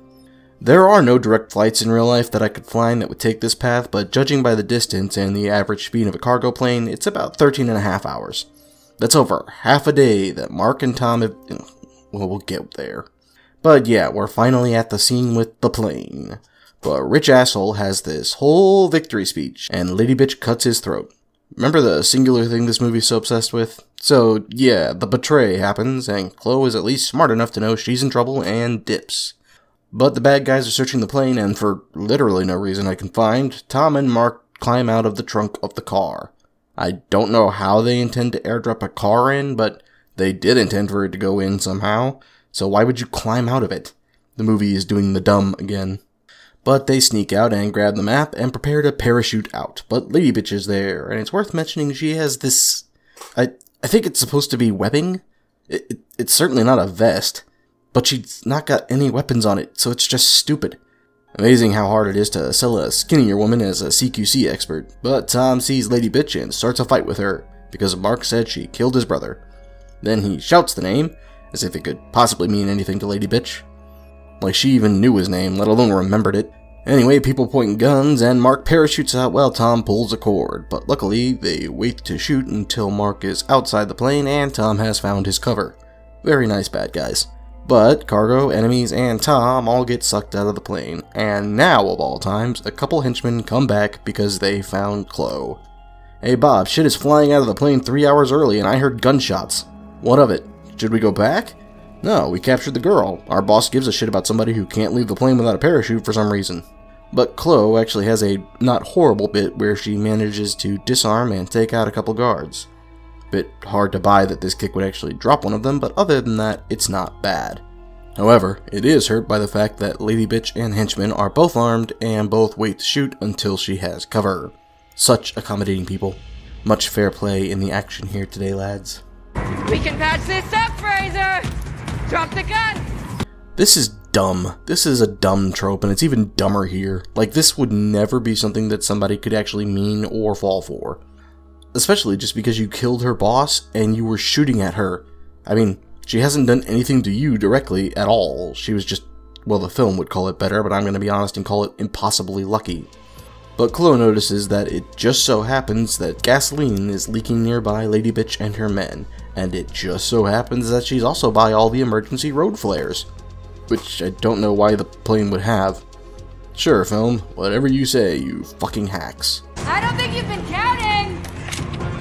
S2: There are no direct flights in real life that I could find that would take this path, but judging by the distance and the average speed of a cargo plane, it's about 13.5 hours. That's over half a day that Mark and Tom have... well, we'll get there. But yeah, we're finally at the scene with the plane. But Rich Asshole has this whole victory speech, and Lady Bitch cuts his throat. Remember the singular thing this movie's so obsessed with? So yeah, the betray happens, and Chloe is at least smart enough to know she's in trouble and dips. But the bad guys are searching the plane, and for literally no reason I can find, Tom and Mark climb out of the trunk of the car. I don't know how they intend to airdrop a car in, but they did intend for it to go in somehow, so why would you climb out of it? The movie is doing the dumb again. But they sneak out and grab the map and prepare to parachute out, but Lady Bitch is there, and it's worth mentioning she has this... I think it's supposed to be webbing? It's certainly not a vest. But she's not got any weapons on it, so it's just stupid. Amazing how hard it is to sell a skinnier woman as a CQC expert, but Tom sees Lady Bitch and starts a fight with her, because Mark said she killed his brother. Then he shouts the name, as if it could possibly mean anything to Lady Bitch. Like she even knew his name, let alone remembered it. Anyway, people point guns, and Mark parachutes out while Tom pulls a cord, but luckily they wait to shoot until Mark is outside the plane and Tom has found his cover. Very nice bad guys. But cargo, enemies, and Tom all get sucked out of the plane, and now, of all times, a couple henchmen come back because they found Chloe. Hey Bob, shit is flying out of the plane 3 hours early and I heard gunshots. What of it? Should we go back? No, we captured the girl. Our boss gives a shit about somebody who can't leave the plane without a parachute for some reason. But Chloe actually has a not horrible bit where she manages to disarm and take out a couple guards. Bit hard to buy that this kick would actually drop one of them, but other than that, it's not bad. However, it is hurt by the fact that Lady Bitch and henchmen are both armed and both wait to shoot until she has cover. Such accommodating people. Much fair play in the action here today, lads.
S24: We can patch this up, Fraser! Drop the gun!
S2: This is dumb. This is a dumb trope, and it's even dumber here. Like, this would never be something that somebody could actually mean or fall for. Especially just because you killed her boss and you were shooting at her. I mean, she hasn't done anything to you directly at all. She was just, well, the film would call it better, but I'm going to be honest and call it impossibly lucky. But Chloe notices that it just so happens that gasoline is leaking nearby Lady Bitch and her men, and it just so happens that she's also by all the emergency road flares. Which I don't know why the plane would have. Sure, film, whatever you say, you fucking hacks.
S24: I don't think you've been counting!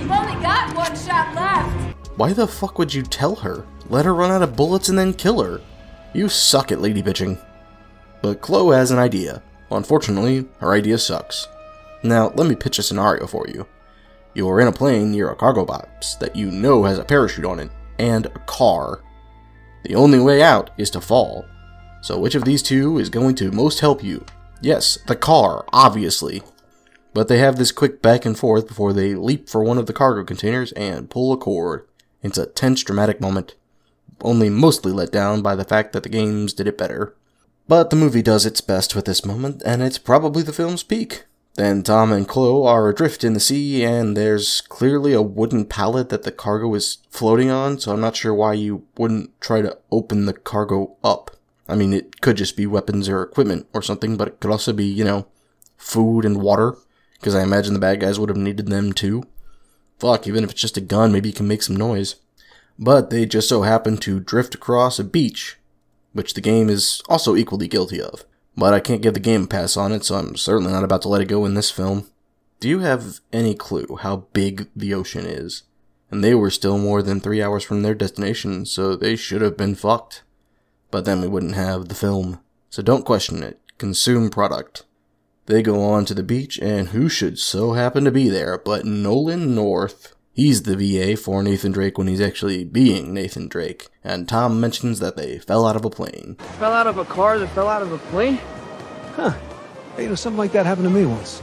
S11: You've only got one shot left.
S2: Why the fuck would you tell her? Let her run out of bullets and then kill her. You suck at lady bitching. But Chloe has an idea. Unfortunately, her idea sucks. Now, let me pitch a scenario for you. You are in a plane near a cargo box that you know has a parachute on it, and a car. The only way out is to fall. So which of these two is going to most help you? Yes, the car, obviously. But they have this quick back and forth before they leap for one of the cargo containers and pull a cord. It's a tense, dramatic moment, only mostly let down by the fact that the games did it better. But the movie does its best with this moment, and it's probably the film's peak. Then Tom and Chloe are adrift in the sea, and there's clearly a wooden pallet that the cargo is floating on, so I'm not sure why you wouldn't try to open the cargo up. I mean, it could just be weapons or equipment or something, but it could also be, you know, food and water, because I imagine the bad guys would have needed them too. Fuck, even if it's just a gun, maybe you can make some noise. But they just so happen to drift across a beach, which the game is also equally guilty of. But I can't give the game a pass on it, so I'm certainly not about to let it go in this film. Do you have any clue how big the ocean is? And they were still more than 3 hours from their destination, so they should have been fucked. But then we wouldn't have the film. So don't question it. Consume product. They go on to the beach, and who should so happen to be there but Nolan North. He's the VA for Nathan Drake when he's actually being Nathan Drake, and Tom mentions that they fell out of a plane.
S16: Fell out of a car that fell out of a plane?
S15: Huh. Hey, you know, something like that happened to me once.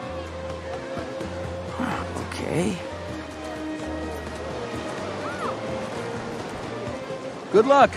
S16: Okay.
S15: Good luck.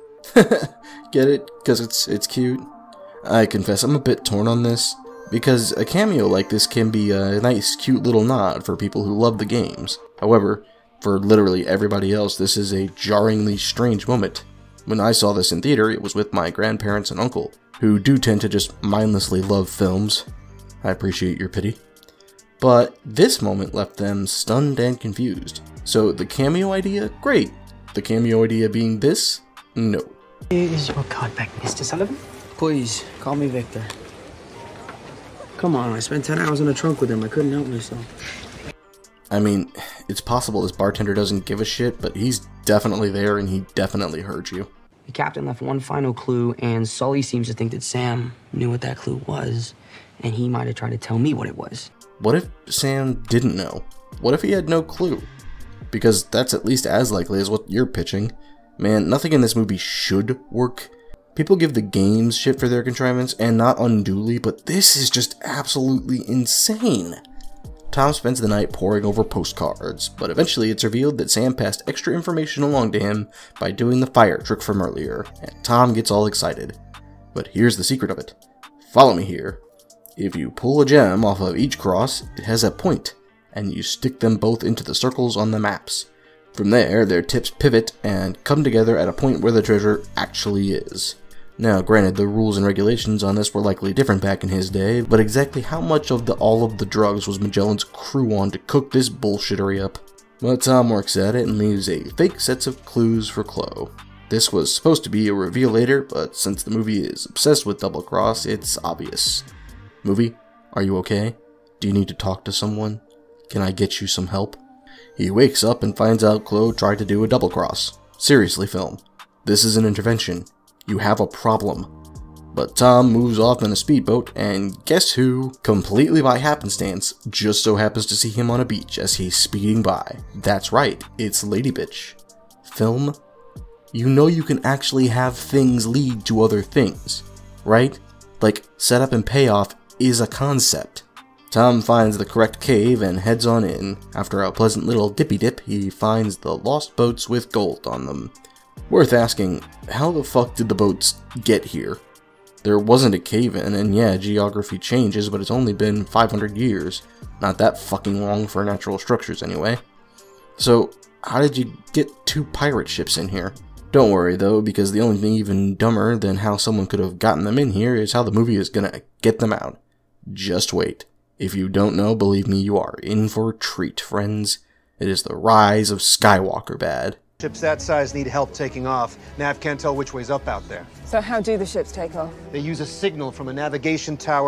S2: Get it? Because it's cute? I confess I'm a bit torn on this, because a cameo like this can be a nice, cute little nod for people who love the games. However, for literally everybody else, this is a jarringly strange moment. When I saw this in theater, it was with my grandparents and uncle, who do tend to just mindlessly love films. I appreciate your pity. But this moment left them stunned and confused. So the cameo idea? Great. The cameo idea being this? No.
S16: Is your card back, Mr. Sullivan? Please, call me Victor. Come on, I spent 10 hours in the trunk with him. I couldn't help myself.
S2: I mean, it's possible this bartender doesn't give a shit, but he's definitely there and he definitely heard you.
S16: The captain left one final clue, and Sully seems to think that Sam knew what that clue was, and he might have tried to tell me what it was.
S2: What if Sam didn't know? What if he had no clue? Because that's at least as likely as what you're pitching. Man, nothing in this movie should work. People give the games shit for their contrivance, and not unduly, but this is just absolutely insane. Tom spends the night poring over postcards, but eventually it's revealed that Sam passed extra information along to him by doing the fire trick from earlier, and Tom gets all excited. But here's the secret of it. Follow me here. If you pull a gem off of each cross, it has a point, and you stick them both into the circles on the maps. From there, their tips pivot and come together at a point where the treasure actually is. Now, granted, the rules and regulations on this were likely different back in his day, but exactly how much of all of the drugs was Magellan's crew on to cook this bullshittery up? But Tom works at it and leaves a fake set of clues for Chloe. This was supposed to be a reveal later, but since the movie is obsessed with double cross, it's obvious. Movie, are you okay? Do you need to talk to someone? Can I get you some help? He wakes up and finds out Chloe tried to do a double cross. Seriously, film. This is an intervention. You have a problem. But Tom moves off in a speedboat, and guess who, completely by happenstance, just so happens to see him on a beach as he's speeding by. That's right, it's Lady Bitch. Film, you know you can actually have things lead to other things, right? Like, setup and payoff is a concept. Tom finds the correct cave and heads on in. After a pleasant little dippy dip, he finds the lost boats with gold on them. Worth asking, how the fuck did the boats get here? There wasn't a cave-in, and yeah, geography changes, but it's only been 500 years. Not that fucking long for natural structures anyway. So, how did you get 2 pirate ships in here? Don't worry though, because the only thing even dumber than how someone could have gotten them in here is how the movie is gonna get them out. Just wait. If you don't know, believe me, you are in for a treat, friends. It is the rise of Skywalker bad.
S19: Ships that size need help taking off. Nav can't tell which way's up out there.
S23: So how do the ships take off?
S19: They use a signal from a navigation tower.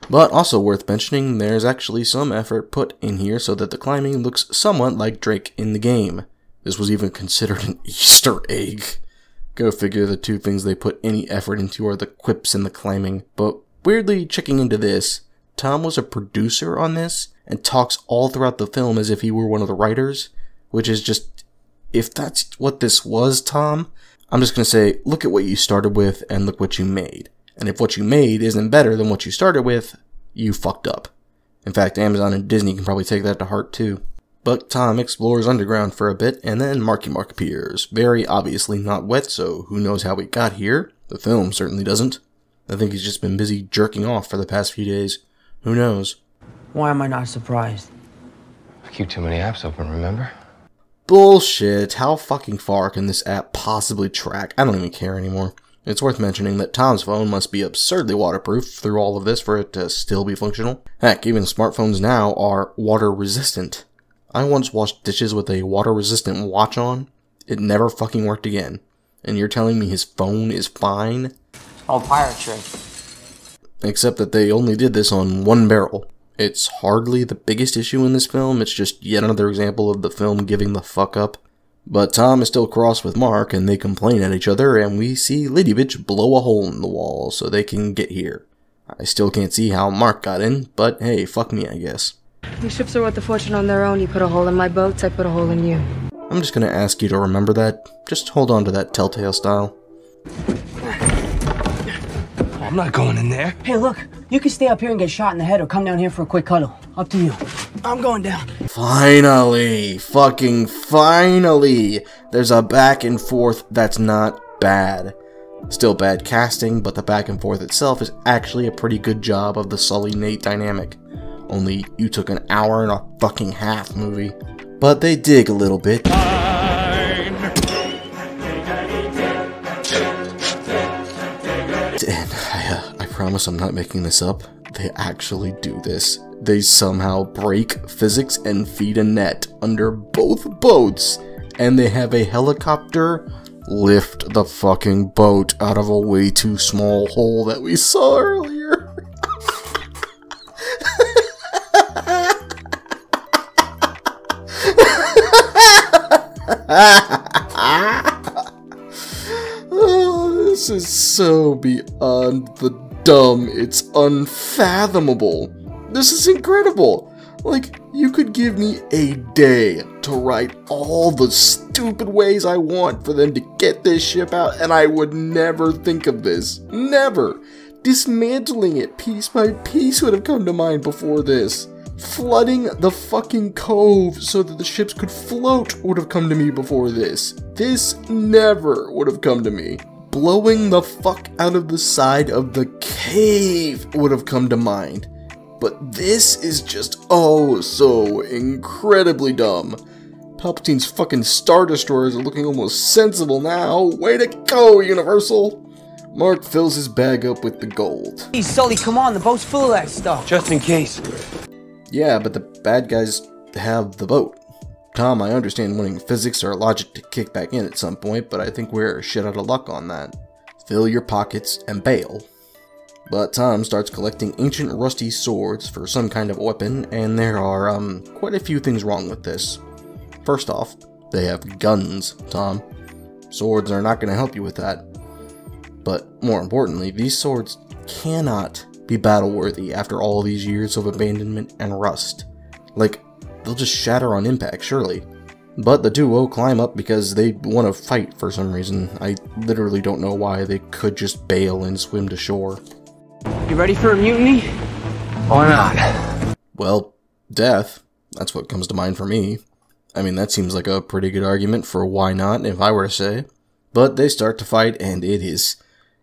S2: But also worth mentioning, there's actually some effort put in here so that the climbing looks somewhat like Drake in the game. This was even considered an Easter egg. Go figure, the two things they put any effort into are the quips and the climbing. But weirdly, checking into this, Tom was a producer on this and talks all throughout the film as if he were one of the writers, which is just, if that's what this was, Tom, I'm just going to say, look at what you started with and look what you made. And if what you made isn't better than what you started with, you fucked up. In fact, Amazon and Disney can probably take that to heart too. But Tom explores underground for a bit, and then Marky Mark appears. Very obviously not wet, so who knows how he got here? The film certainly doesn't. I think he's just been busy jerking off for the past few days. Who knows?
S16: Why am I not surprised?
S5: I keep too many apps open, remember?
S2: Bullshit. How fucking far can this app possibly track? I don't even care anymore. It's worth mentioning that Tom's phone must be absurdly waterproof through all of this for it to still be functional. Heck, even smartphones now are water resistant. I once washed dishes with a water-resistant watch on. It never fucking worked again. And you're telling me his phone is fine?
S16: Oh, pirate trick.
S2: Except that they only did this on one barrel. It's hardly the biggest issue in this film, it's just yet another example of the film giving the fuck up. But Tom is still cross with Mark, and they complain at each other, and we see Lady Bitch blow a hole in the wall so they can get here. I still can't see how Mark got in, but hey, fuck me, I guess.
S17: These ships are worth a fortune on their own. You put a hole in my boats, I put a hole in you.
S2: I'm just gonna ask you to remember that. Just hold on to that Telltale style.
S15: I'm not going in there.
S16: Hey, look, you can stay up here and get shot in the head or come down here for a quick cuddle. Up to you. I'm going down.
S2: Finally! Fucking finally! There's a back and forth that's not bad. Still bad casting, but the back and forth itself is actually a pretty good job of the Sully-Nate dynamic. Only you took an hour and a fucking half movie. But they dig a little bit. And I promise I'm not making this up. They actually do this. They somehow break physics and feed a net under both boats. And they have a helicopter lift the fucking boat out of a way too small hole that we saw earlier. Oh, this is so beyond the dumb, it's unfathomable. This is incredible. Like, you could give me a day to write all the stupid ways I want for them to get this ship out, and I would never think of this. Never. Dismantling it piece by piece would have come to mind before this. Flooding the fucking cove so that the ships could float would have come to me before this. This never would have come to me. Blowing the fuck out of the side of the cave would have come to mind. But this is just oh so incredibly dumb. Palpatine's fucking Star Destroyers are looking almost sensible now. Way to go, Universal! Mark fills his bag up with the gold.
S16: Hey, Sully, come on, the boat's full of that stuff.
S15: Just in case.
S2: Yeah, but the bad guys have the boat. Tom, I understand wanting physics or logic to kick back in at some point, but I think we're shit out of luck on that. Fill your pockets and bail. But Tom starts collecting ancient rusty swords for some kind of weapon, and there are, quite a few things wrong with this. First off, they have guns, Tom. Swords are not going to help you with that. But more importantly, these swords cannot be battle-worthy after all these years of abandonment and rust. Like, they'll just shatter on impact, surely. But the duo climb up because they want to fight for some reason. I literally don't know why. They could just bail and swim to shore.
S16: You ready for a mutiny?
S15: Why not?
S2: Well, death. That's what comes to mind for me. I mean, that seems like a pretty good argument for why not, if I were to say. But they start to fight, and it is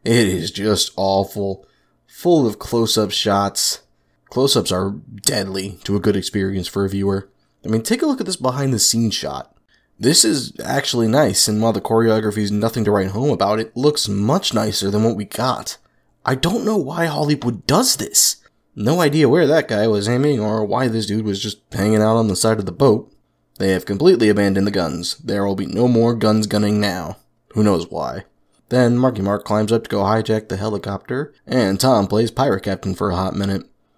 S2: just awful. Full of close-up shots. Close-ups are deadly to a good experience for a viewer. I mean, take a look at this behind-the-scenes shot. This is actually nice, and while the choreography is nothing to write home about, it looks much nicer than what we got. I don't know why Hollywood does this. No idea where that guy was aiming or why this dude was just hanging out on the side of the boat. They have completely abandoned the guns. There will be no more guns gunning now. Who knows why. Then Marky Mark climbs up to go hijack the helicopter, and Tom plays pirate captain for a hot minute.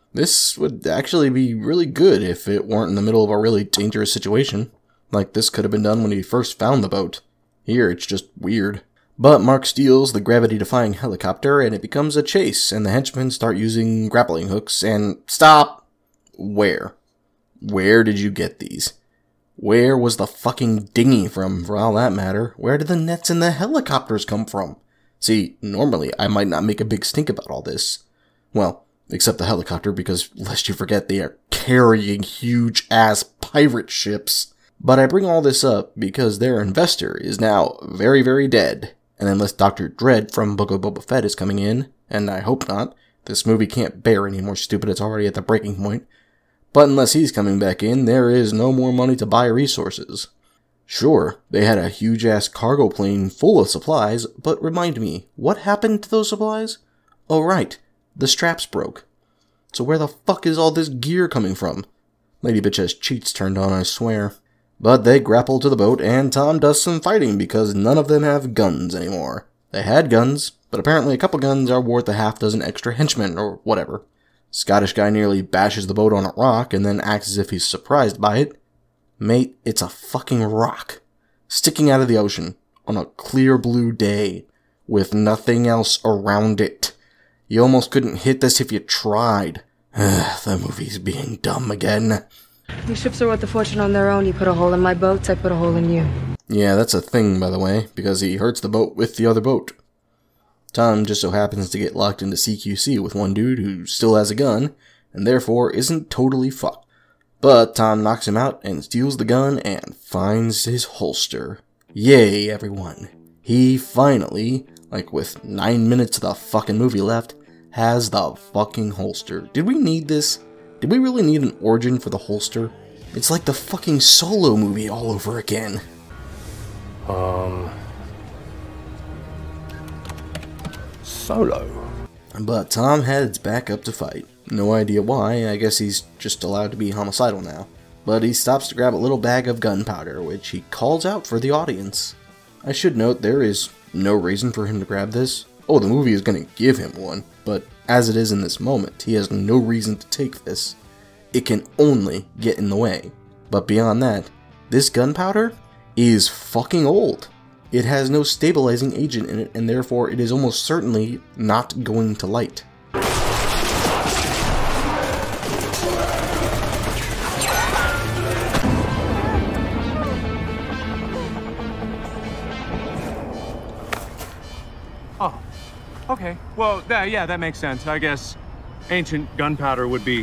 S2: This would actually be really good if it weren't in the middle of a really dangerous situation. Like, this could have been done when he first found the boat. Here, it's just weird. But Mark steals the gravity-defying helicopter, and it becomes a chase, and the henchmen start using grappling hooks, and... Stop! Where? Where did you get these? Where was the fucking dinghy from, for all that matter? Where did the nets and the helicopters come from? See, normally I might not make a big stink about all this. Well, except the helicopter, because lest you forget they are carrying huge-ass pirate ships. But I bring all this up because their investor is now very, very dead. And unless Dr. Dredd from Book of Boba Fett is coming in, and I hope not, this movie can't bear any more stupid, it's already at the breaking point. But unless he's coming back in, there is no more money to buy resources. Sure, they had a huge-ass cargo plane full of supplies, but remind me, what happened to those supplies? Oh right, the straps broke. So where the fuck is all this gear coming from? Lady Bitch has cheats turned on, I swear. But they grapple to the boat, and Tom does some fighting because none of them have guns anymore. They had guns, but apparently a couple guns are worth a half dozen extra henchmen, or whatever. Scottish guy nearly bashes the boat on a rock and then acts as if he's surprised by it. Mate, it's a fucking rock. Sticking out of the ocean on a clear blue day with nothing else around it. You almost couldn't hit this if you tried. The movie's being dumb again.
S17: These ships are worth a fortune on their own. You put a hole in my boats, I put a hole in you.
S2: Yeah, that's a thing, by the way, because he hurts the boat with the other boat. Tom just so happens to get locked into CQC with one dude who still has a gun, and therefore isn't totally fucked. But Tom knocks him out and steals the gun and finds his holster. Yay, everyone. He finally, like with 9 minutes of the fucking movie left, has the fucking holster. Did we need this? Did we really need an origin for the holster? It's like the fucking Solo movie all over again.
S15: Solo?
S2: But Tom heads back up to fight. No idea why, I guess he's just allowed to be homicidal now. But he stops to grab a little bag of gunpowder, which he calls out for the audience. I should note there is no reason for him to grab this. Oh, the movie is going to give him one, but as it is in this moment, he has no reason to take this. It can only get in the way. But beyond that, this gunpowder is fucking old. It has no stabilizing agent in it, and therefore it is almost certainly not going to light.
S25: Oh, okay. Well, yeah, that makes sense. I guess ancient gunpowder would be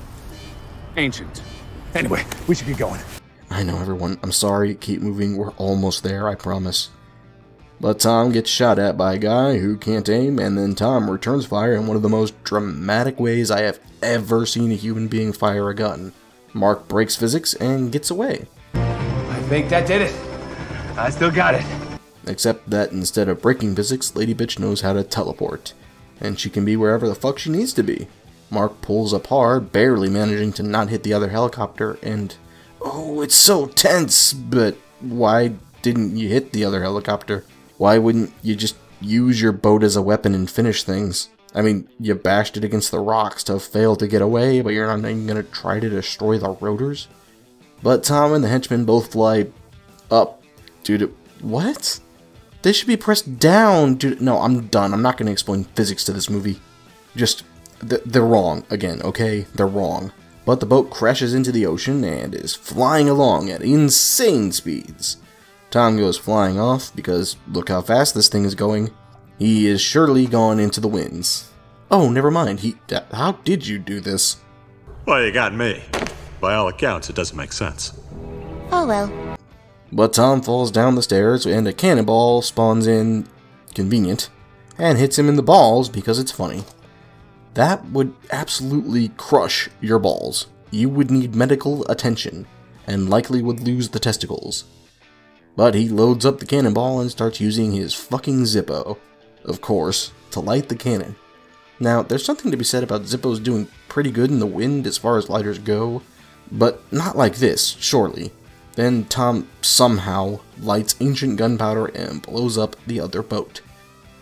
S25: ancient. Anyway, we should get going.
S2: I know, everyone. I'm sorry. Keep moving. We're almost there, I promise. But Tom gets shot at by a guy who can't aim, and then Tom returns fire in one of the most dramatic ways I have ever seen a human being fire a gun. Mark breaks physics and gets away.
S25: I think that did it. I still got it.
S2: Except that instead of breaking physics, Lady Bitch knows how to teleport. And she can be wherever the fuck she needs to be. Mark pulls up hard, barely managing to not hit the other helicopter, and... oh, it's so tense! But why didn't you hit the other helicopter? Why wouldn't you just use your boat as a weapon and finish things? I mean, you bashed it against the rocks to fail to get away, but you're not even gonna try to destroy the rotors? But Tom and the henchmen both fly up. Dude, what? They should be pressed down, dude. No, I'm done. I'm not gonna explain physics to this movie. Just... they're wrong, again, okay? They're wrong. But the boat crashes into the ocean and is flying along at insane speeds. Tom goes flying off because look how fast this thing is going. He is surely gone into the winds. Oh, never mind. How did you do this?
S9: Well, you got me. By all accounts, it doesn't make sense.
S17: Oh well.
S2: But Tom falls down the stairs and a cannonball spawns in, convenient, and hits him in the balls because it's funny. That would absolutely crush your balls. You would need medical attention, and likely would lose the testicles. But he loads up the cannonball and starts using his fucking Zippo, of course, to light the cannon. Now, there's something to be said about Zippos doing pretty good in the wind as far as lighters go, but not like this, surely. Then Tom somehow lights ancient gunpowder and blows up the other boat.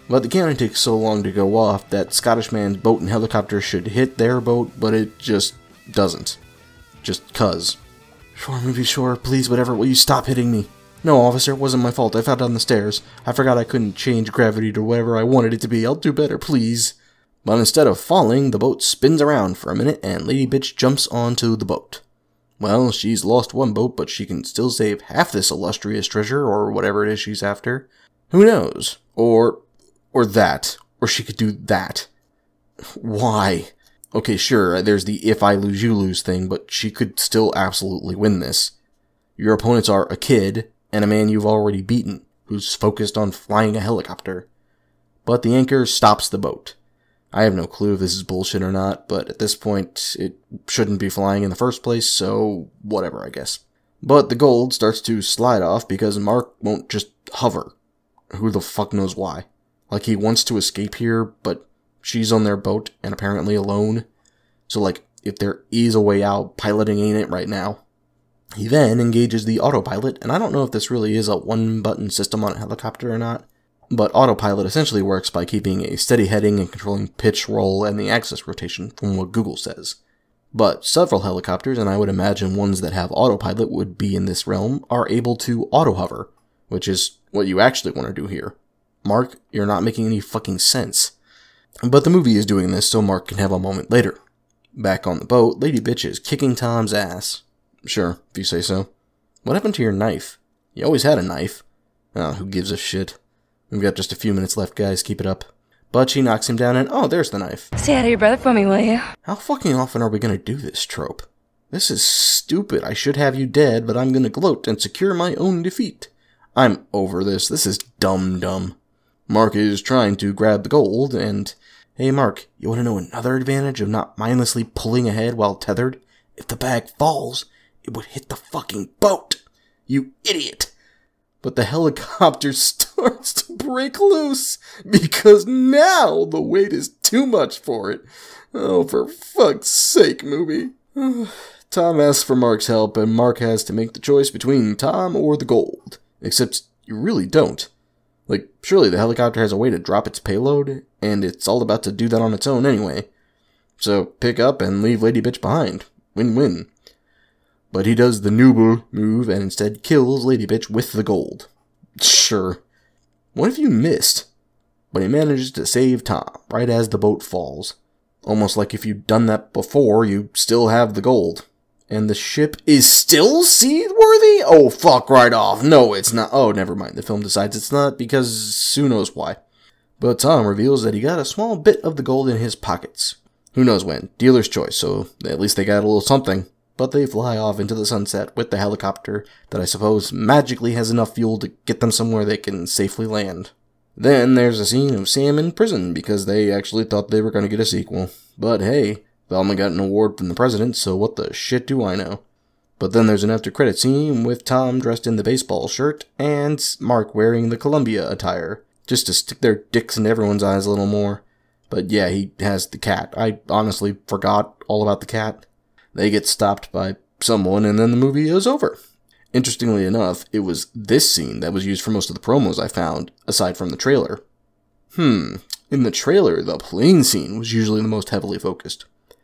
S2: But the cannon takes so long to go off that Scottish man's boat and helicopter should hit their boat, but it just doesn't. Just cuz. Sure, movie, sure, please, whatever, will you stop hitting me? No, officer, it wasn't my fault, I fell down the stairs. I forgot I couldn't change gravity to whatever I wanted it to be, I'll do better, please. But instead of falling, the boat spins around for a minute and Lady Bitch jumps onto the boat. Well, she's lost one boat, but she can still save half this illustrious treasure, or whatever it is she's after. Who knows? Or that. Or she could do that. Why? Okay, sure, there's the if I lose, you lose thing, but she could still absolutely win this. Your opponents are a kid, and a man you've already beaten, who's focused on flying a helicopter. But the anchor stops the boat. I have no clue if this is bullshit or not, but at this point, it shouldn't be flying in the first place, so whatever, I guess. But the gold starts to slide off because Mark won't just hover. Who the fuck knows why? Like, he wants to escape here, but she's on their boat and apparently alone. So, like, if there is a way out, piloting ain't it right now. He then engages the autopilot, and I don't know if this really is a one-button system on a helicopter or not, but autopilot essentially works by keeping a steady heading and controlling pitch, roll, and the axis rotation, from what Google says. But several helicopters, and I would imagine ones that have autopilot would be in this realm, are able to auto-hover, which is what you actually want to do here. Mark, you're not making any fucking sense. But the movie is doing this so Mark can have a moment later. Back on the boat, Lady Bitch is kicking Tom's ass. Sure, if you say so. What happened to your knife? You always had a knife. Oh, who gives a shit? We've got just a few minutes left, guys, keep it up. But she knocks him down and, oh, there's the knife.
S17: Stay out of your brother for me, will you?
S2: How fucking often are we gonna do this trope? This is stupid. I should have you dead, but I'm gonna gloat and secure my own defeat. I'm over this. This is dumb. Mark is trying to grab the gold, and... Hey, Mark, you want to know another advantage of not mindlessly pulling ahead while tethered? If the bag falls, it would hit the fucking boat! You idiot! But the helicopter starts to break loose, because now the weight is too much for it. Oh, for fuck's sake, movie. Tom asks for Mark's help, and Mark has to make the choice between Tom or the gold. Except you really don't. Like, surely the helicopter has a way to drop its payload, and it's all about to do that on its own anyway. So pick up and leave Lady Bitch behind. Win-win. But he does the noble move and instead kills Lady Bitch with the gold. Sure. What if you missed? But he manages to save Tom right as the boat falls. Almost like if you'd done that before, you still have the gold. And the ship is still seaworthy? Oh, fuck right off. No, it's not. Oh, never mind. The film decides it's not because who knows why. But Tom reveals that he got a small bit of the gold in his pockets. Who knows when? Dealer's choice, so at least they got a little something. But they fly off into the sunset with the helicopter that I suppose magically has enough fuel to get them somewhere they can safely land. Then there's a scene of Sam in prison because they actually thought they were going to get a sequel. But hey, Velma got an award from the president, so what the shit do I know? But then there's an after-credit scene with Tom dressed in the baseball shirt and Mark wearing the Columbia attire, just to stick their dicks in everyone's eyes a little more. But yeah, he has the cat. I honestly forgot all about the cat. They get stopped by someone and then the movie is over. Interestingly enough, it was this scene that was used for most of the promos I found, aside from the trailer. In the trailer, the plane scene was usually the most heavily focused.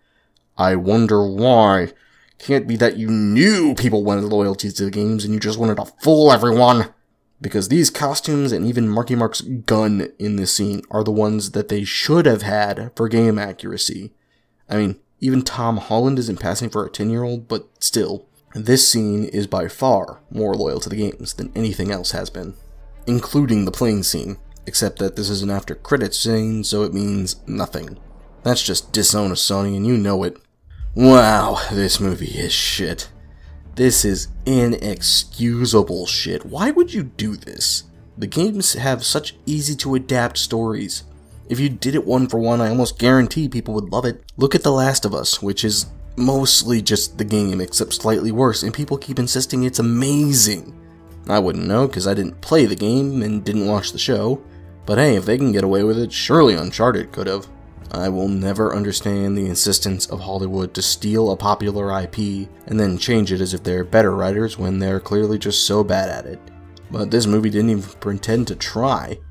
S2: I wonder why. Can't be that you knew people wanted loyalties to the games and you just wanted to fool everyone. Because these costumes and even Marky Mark's gun in this scene are the ones that they should have had for game accuracy. I mean, even Tom Holland isn't passing for a 10-year-old, but still. This scene is by far more loyal to the games than anything else has been. Including the plane scene, except that this is an after-credits scene, so it means nothing. That's just dishonest, Sony, and you know it. Wow, this movie is shit. This is inexcusable shit. Why would you do this? The games have such easy-to-adapt stories. If you did it one for one, I almost guarantee people would love it. Look at The Last of Us, which is mostly just the game, except slightly worse, and people keep insisting it's amazing. I wouldn't know, because I didn't play the game and didn't watch the show. But hey, if they can get away with it, surely Uncharted could have. I will never understand the insistence of Hollywood to steal a popular IP and then change it as if they're better writers when they're clearly just so bad at it. But this movie didn't even pretend to try.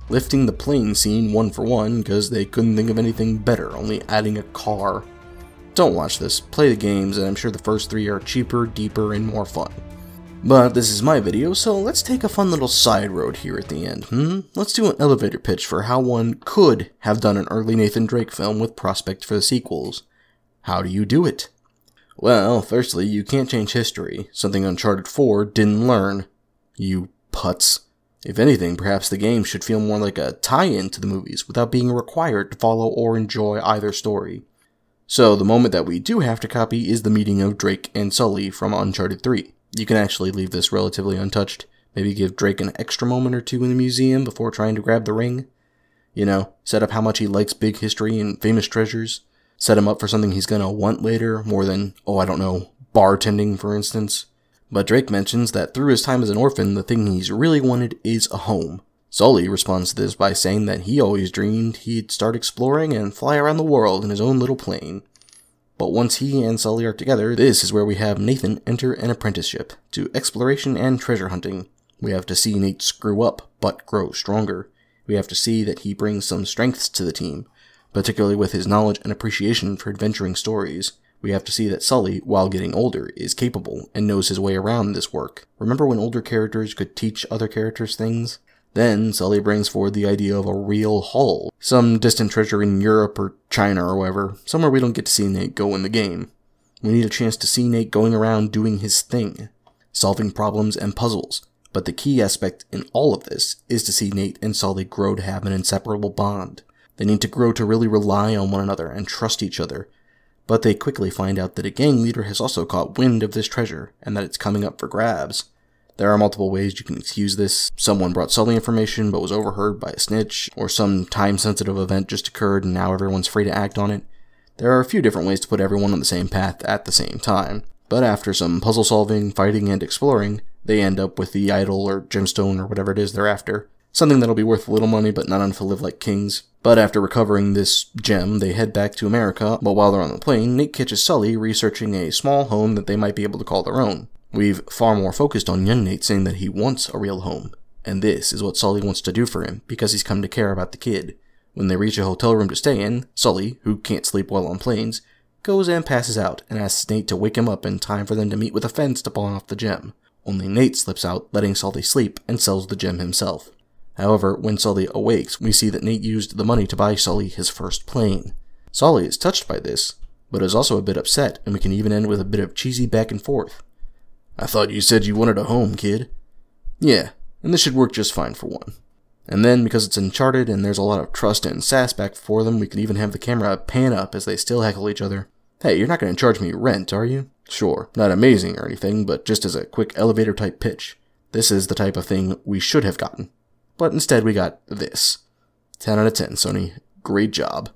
S2: lifting the plane scene one for one because they couldn't think of anything better, only adding a car. Don't watch this, play the games, and I'm sure the first 3 are cheaper, deeper, and more fun. But this is my video, so let's take a fun little side road here at the end, Let's do an elevator pitch for how one could have done an early Nathan Drake film with prospect for the sequels. How do you do it? Well, firstly, you can't change history, something Uncharted 4 didn't learn. You putz. If anything, perhaps the game should feel more like a tie-in to the movies without being required to follow or enjoy either story. So the moment that we do have to copy is the meeting of Drake and Sully from Uncharted 3. You can actually leave this relatively untouched, maybe give Drake an extra moment or two in the museum before trying to grab the ring. You know, set up how much he likes big history and famous treasures. Set him up for something he's gonna want later, more than, oh I don't know, bartending for instance. But Drake mentions that through his time as an orphan, the thing he's really wanted is a home. Sully responds to this by saying that he always dreamed he'd start exploring and fly around the world in his own little plane. But once he and Sully are together, this is where we have Nathan enter an apprenticeship to exploration and treasure hunting. We have to see Nate screw up, but grow stronger. We have to see that he brings some strengths to the team, particularly with his knowledge and appreciation for adventuring stories. We have to see that Sully, while getting older, is capable and knows his way around this work. Remember when older characters could teach other characters things? Then, Sully brings forward the idea of a real hull, some distant treasure in Europe or China or wherever, somewhere we don't get to see Nate go in the game. We need a chance to see Nate going around doing his thing, solving problems and puzzles, but the key aspect in all of this is to see Nate and Sully grow to have an inseparable bond. They need to grow to really rely on one another and trust each other, but they quickly find out that a gang leader has also caught wind of this treasure, and that it's coming up for grabs. There are multiple ways you can excuse this. Someone brought Sully information but was overheard by a snitch, or some time-sensitive event just occurred and now everyone's free to act on it. There are a few different ways to put everyone on the same path at the same time, but after some puzzle solving, fighting, and exploring, they end up with the idol or gemstone or whatever it is they're after. Something that'll be worth a little money but not enough to live like kings. But after recovering this gem, they head back to America, but while they're on the plane, Nate catches Sully researching a small home that they might be able to call their own. We've far more focused on young Nate saying that he wants a real home, and this is what Sully wants to do for him because he's come to care about the kid. When they reach a hotel room to stay in, Sully, who can't sleep well on planes, goes and passes out and asks Nate to wake him up in time for them to meet with a fence to pawn off the gem. Only Nate slips out, letting Sully sleep, and sells the gem himself. However, when Sully awakes, we see that Nate used the money to buy Sully his first plane. Sully is touched by this, but is also a bit upset, and we can even end with a bit of cheesy back and forth. I thought you said you wanted a home, kid. Yeah, and this should work just fine for one. And then, because it's Uncharted and there's a lot of trust and sass back for them, we can even have the camera pan up as they still heckle each other. Hey, you're not going to charge me rent, are you? Sure, not amazing or anything, but just as a quick elevator type pitch. This is the type of thing we should have gotten. But instead we got this. 10 out of 10, Sony. Great job.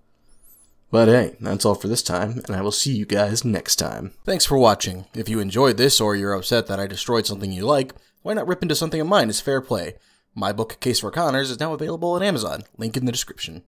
S2: But hey, that's all for this time, and I will see you guys next time. Thanks for watching. If you enjoyed this, or you're upset that I destroyed something you like, why not rip into something of mine as fair play? My book, Case for Connors, is now available on Amazon. Link in the description.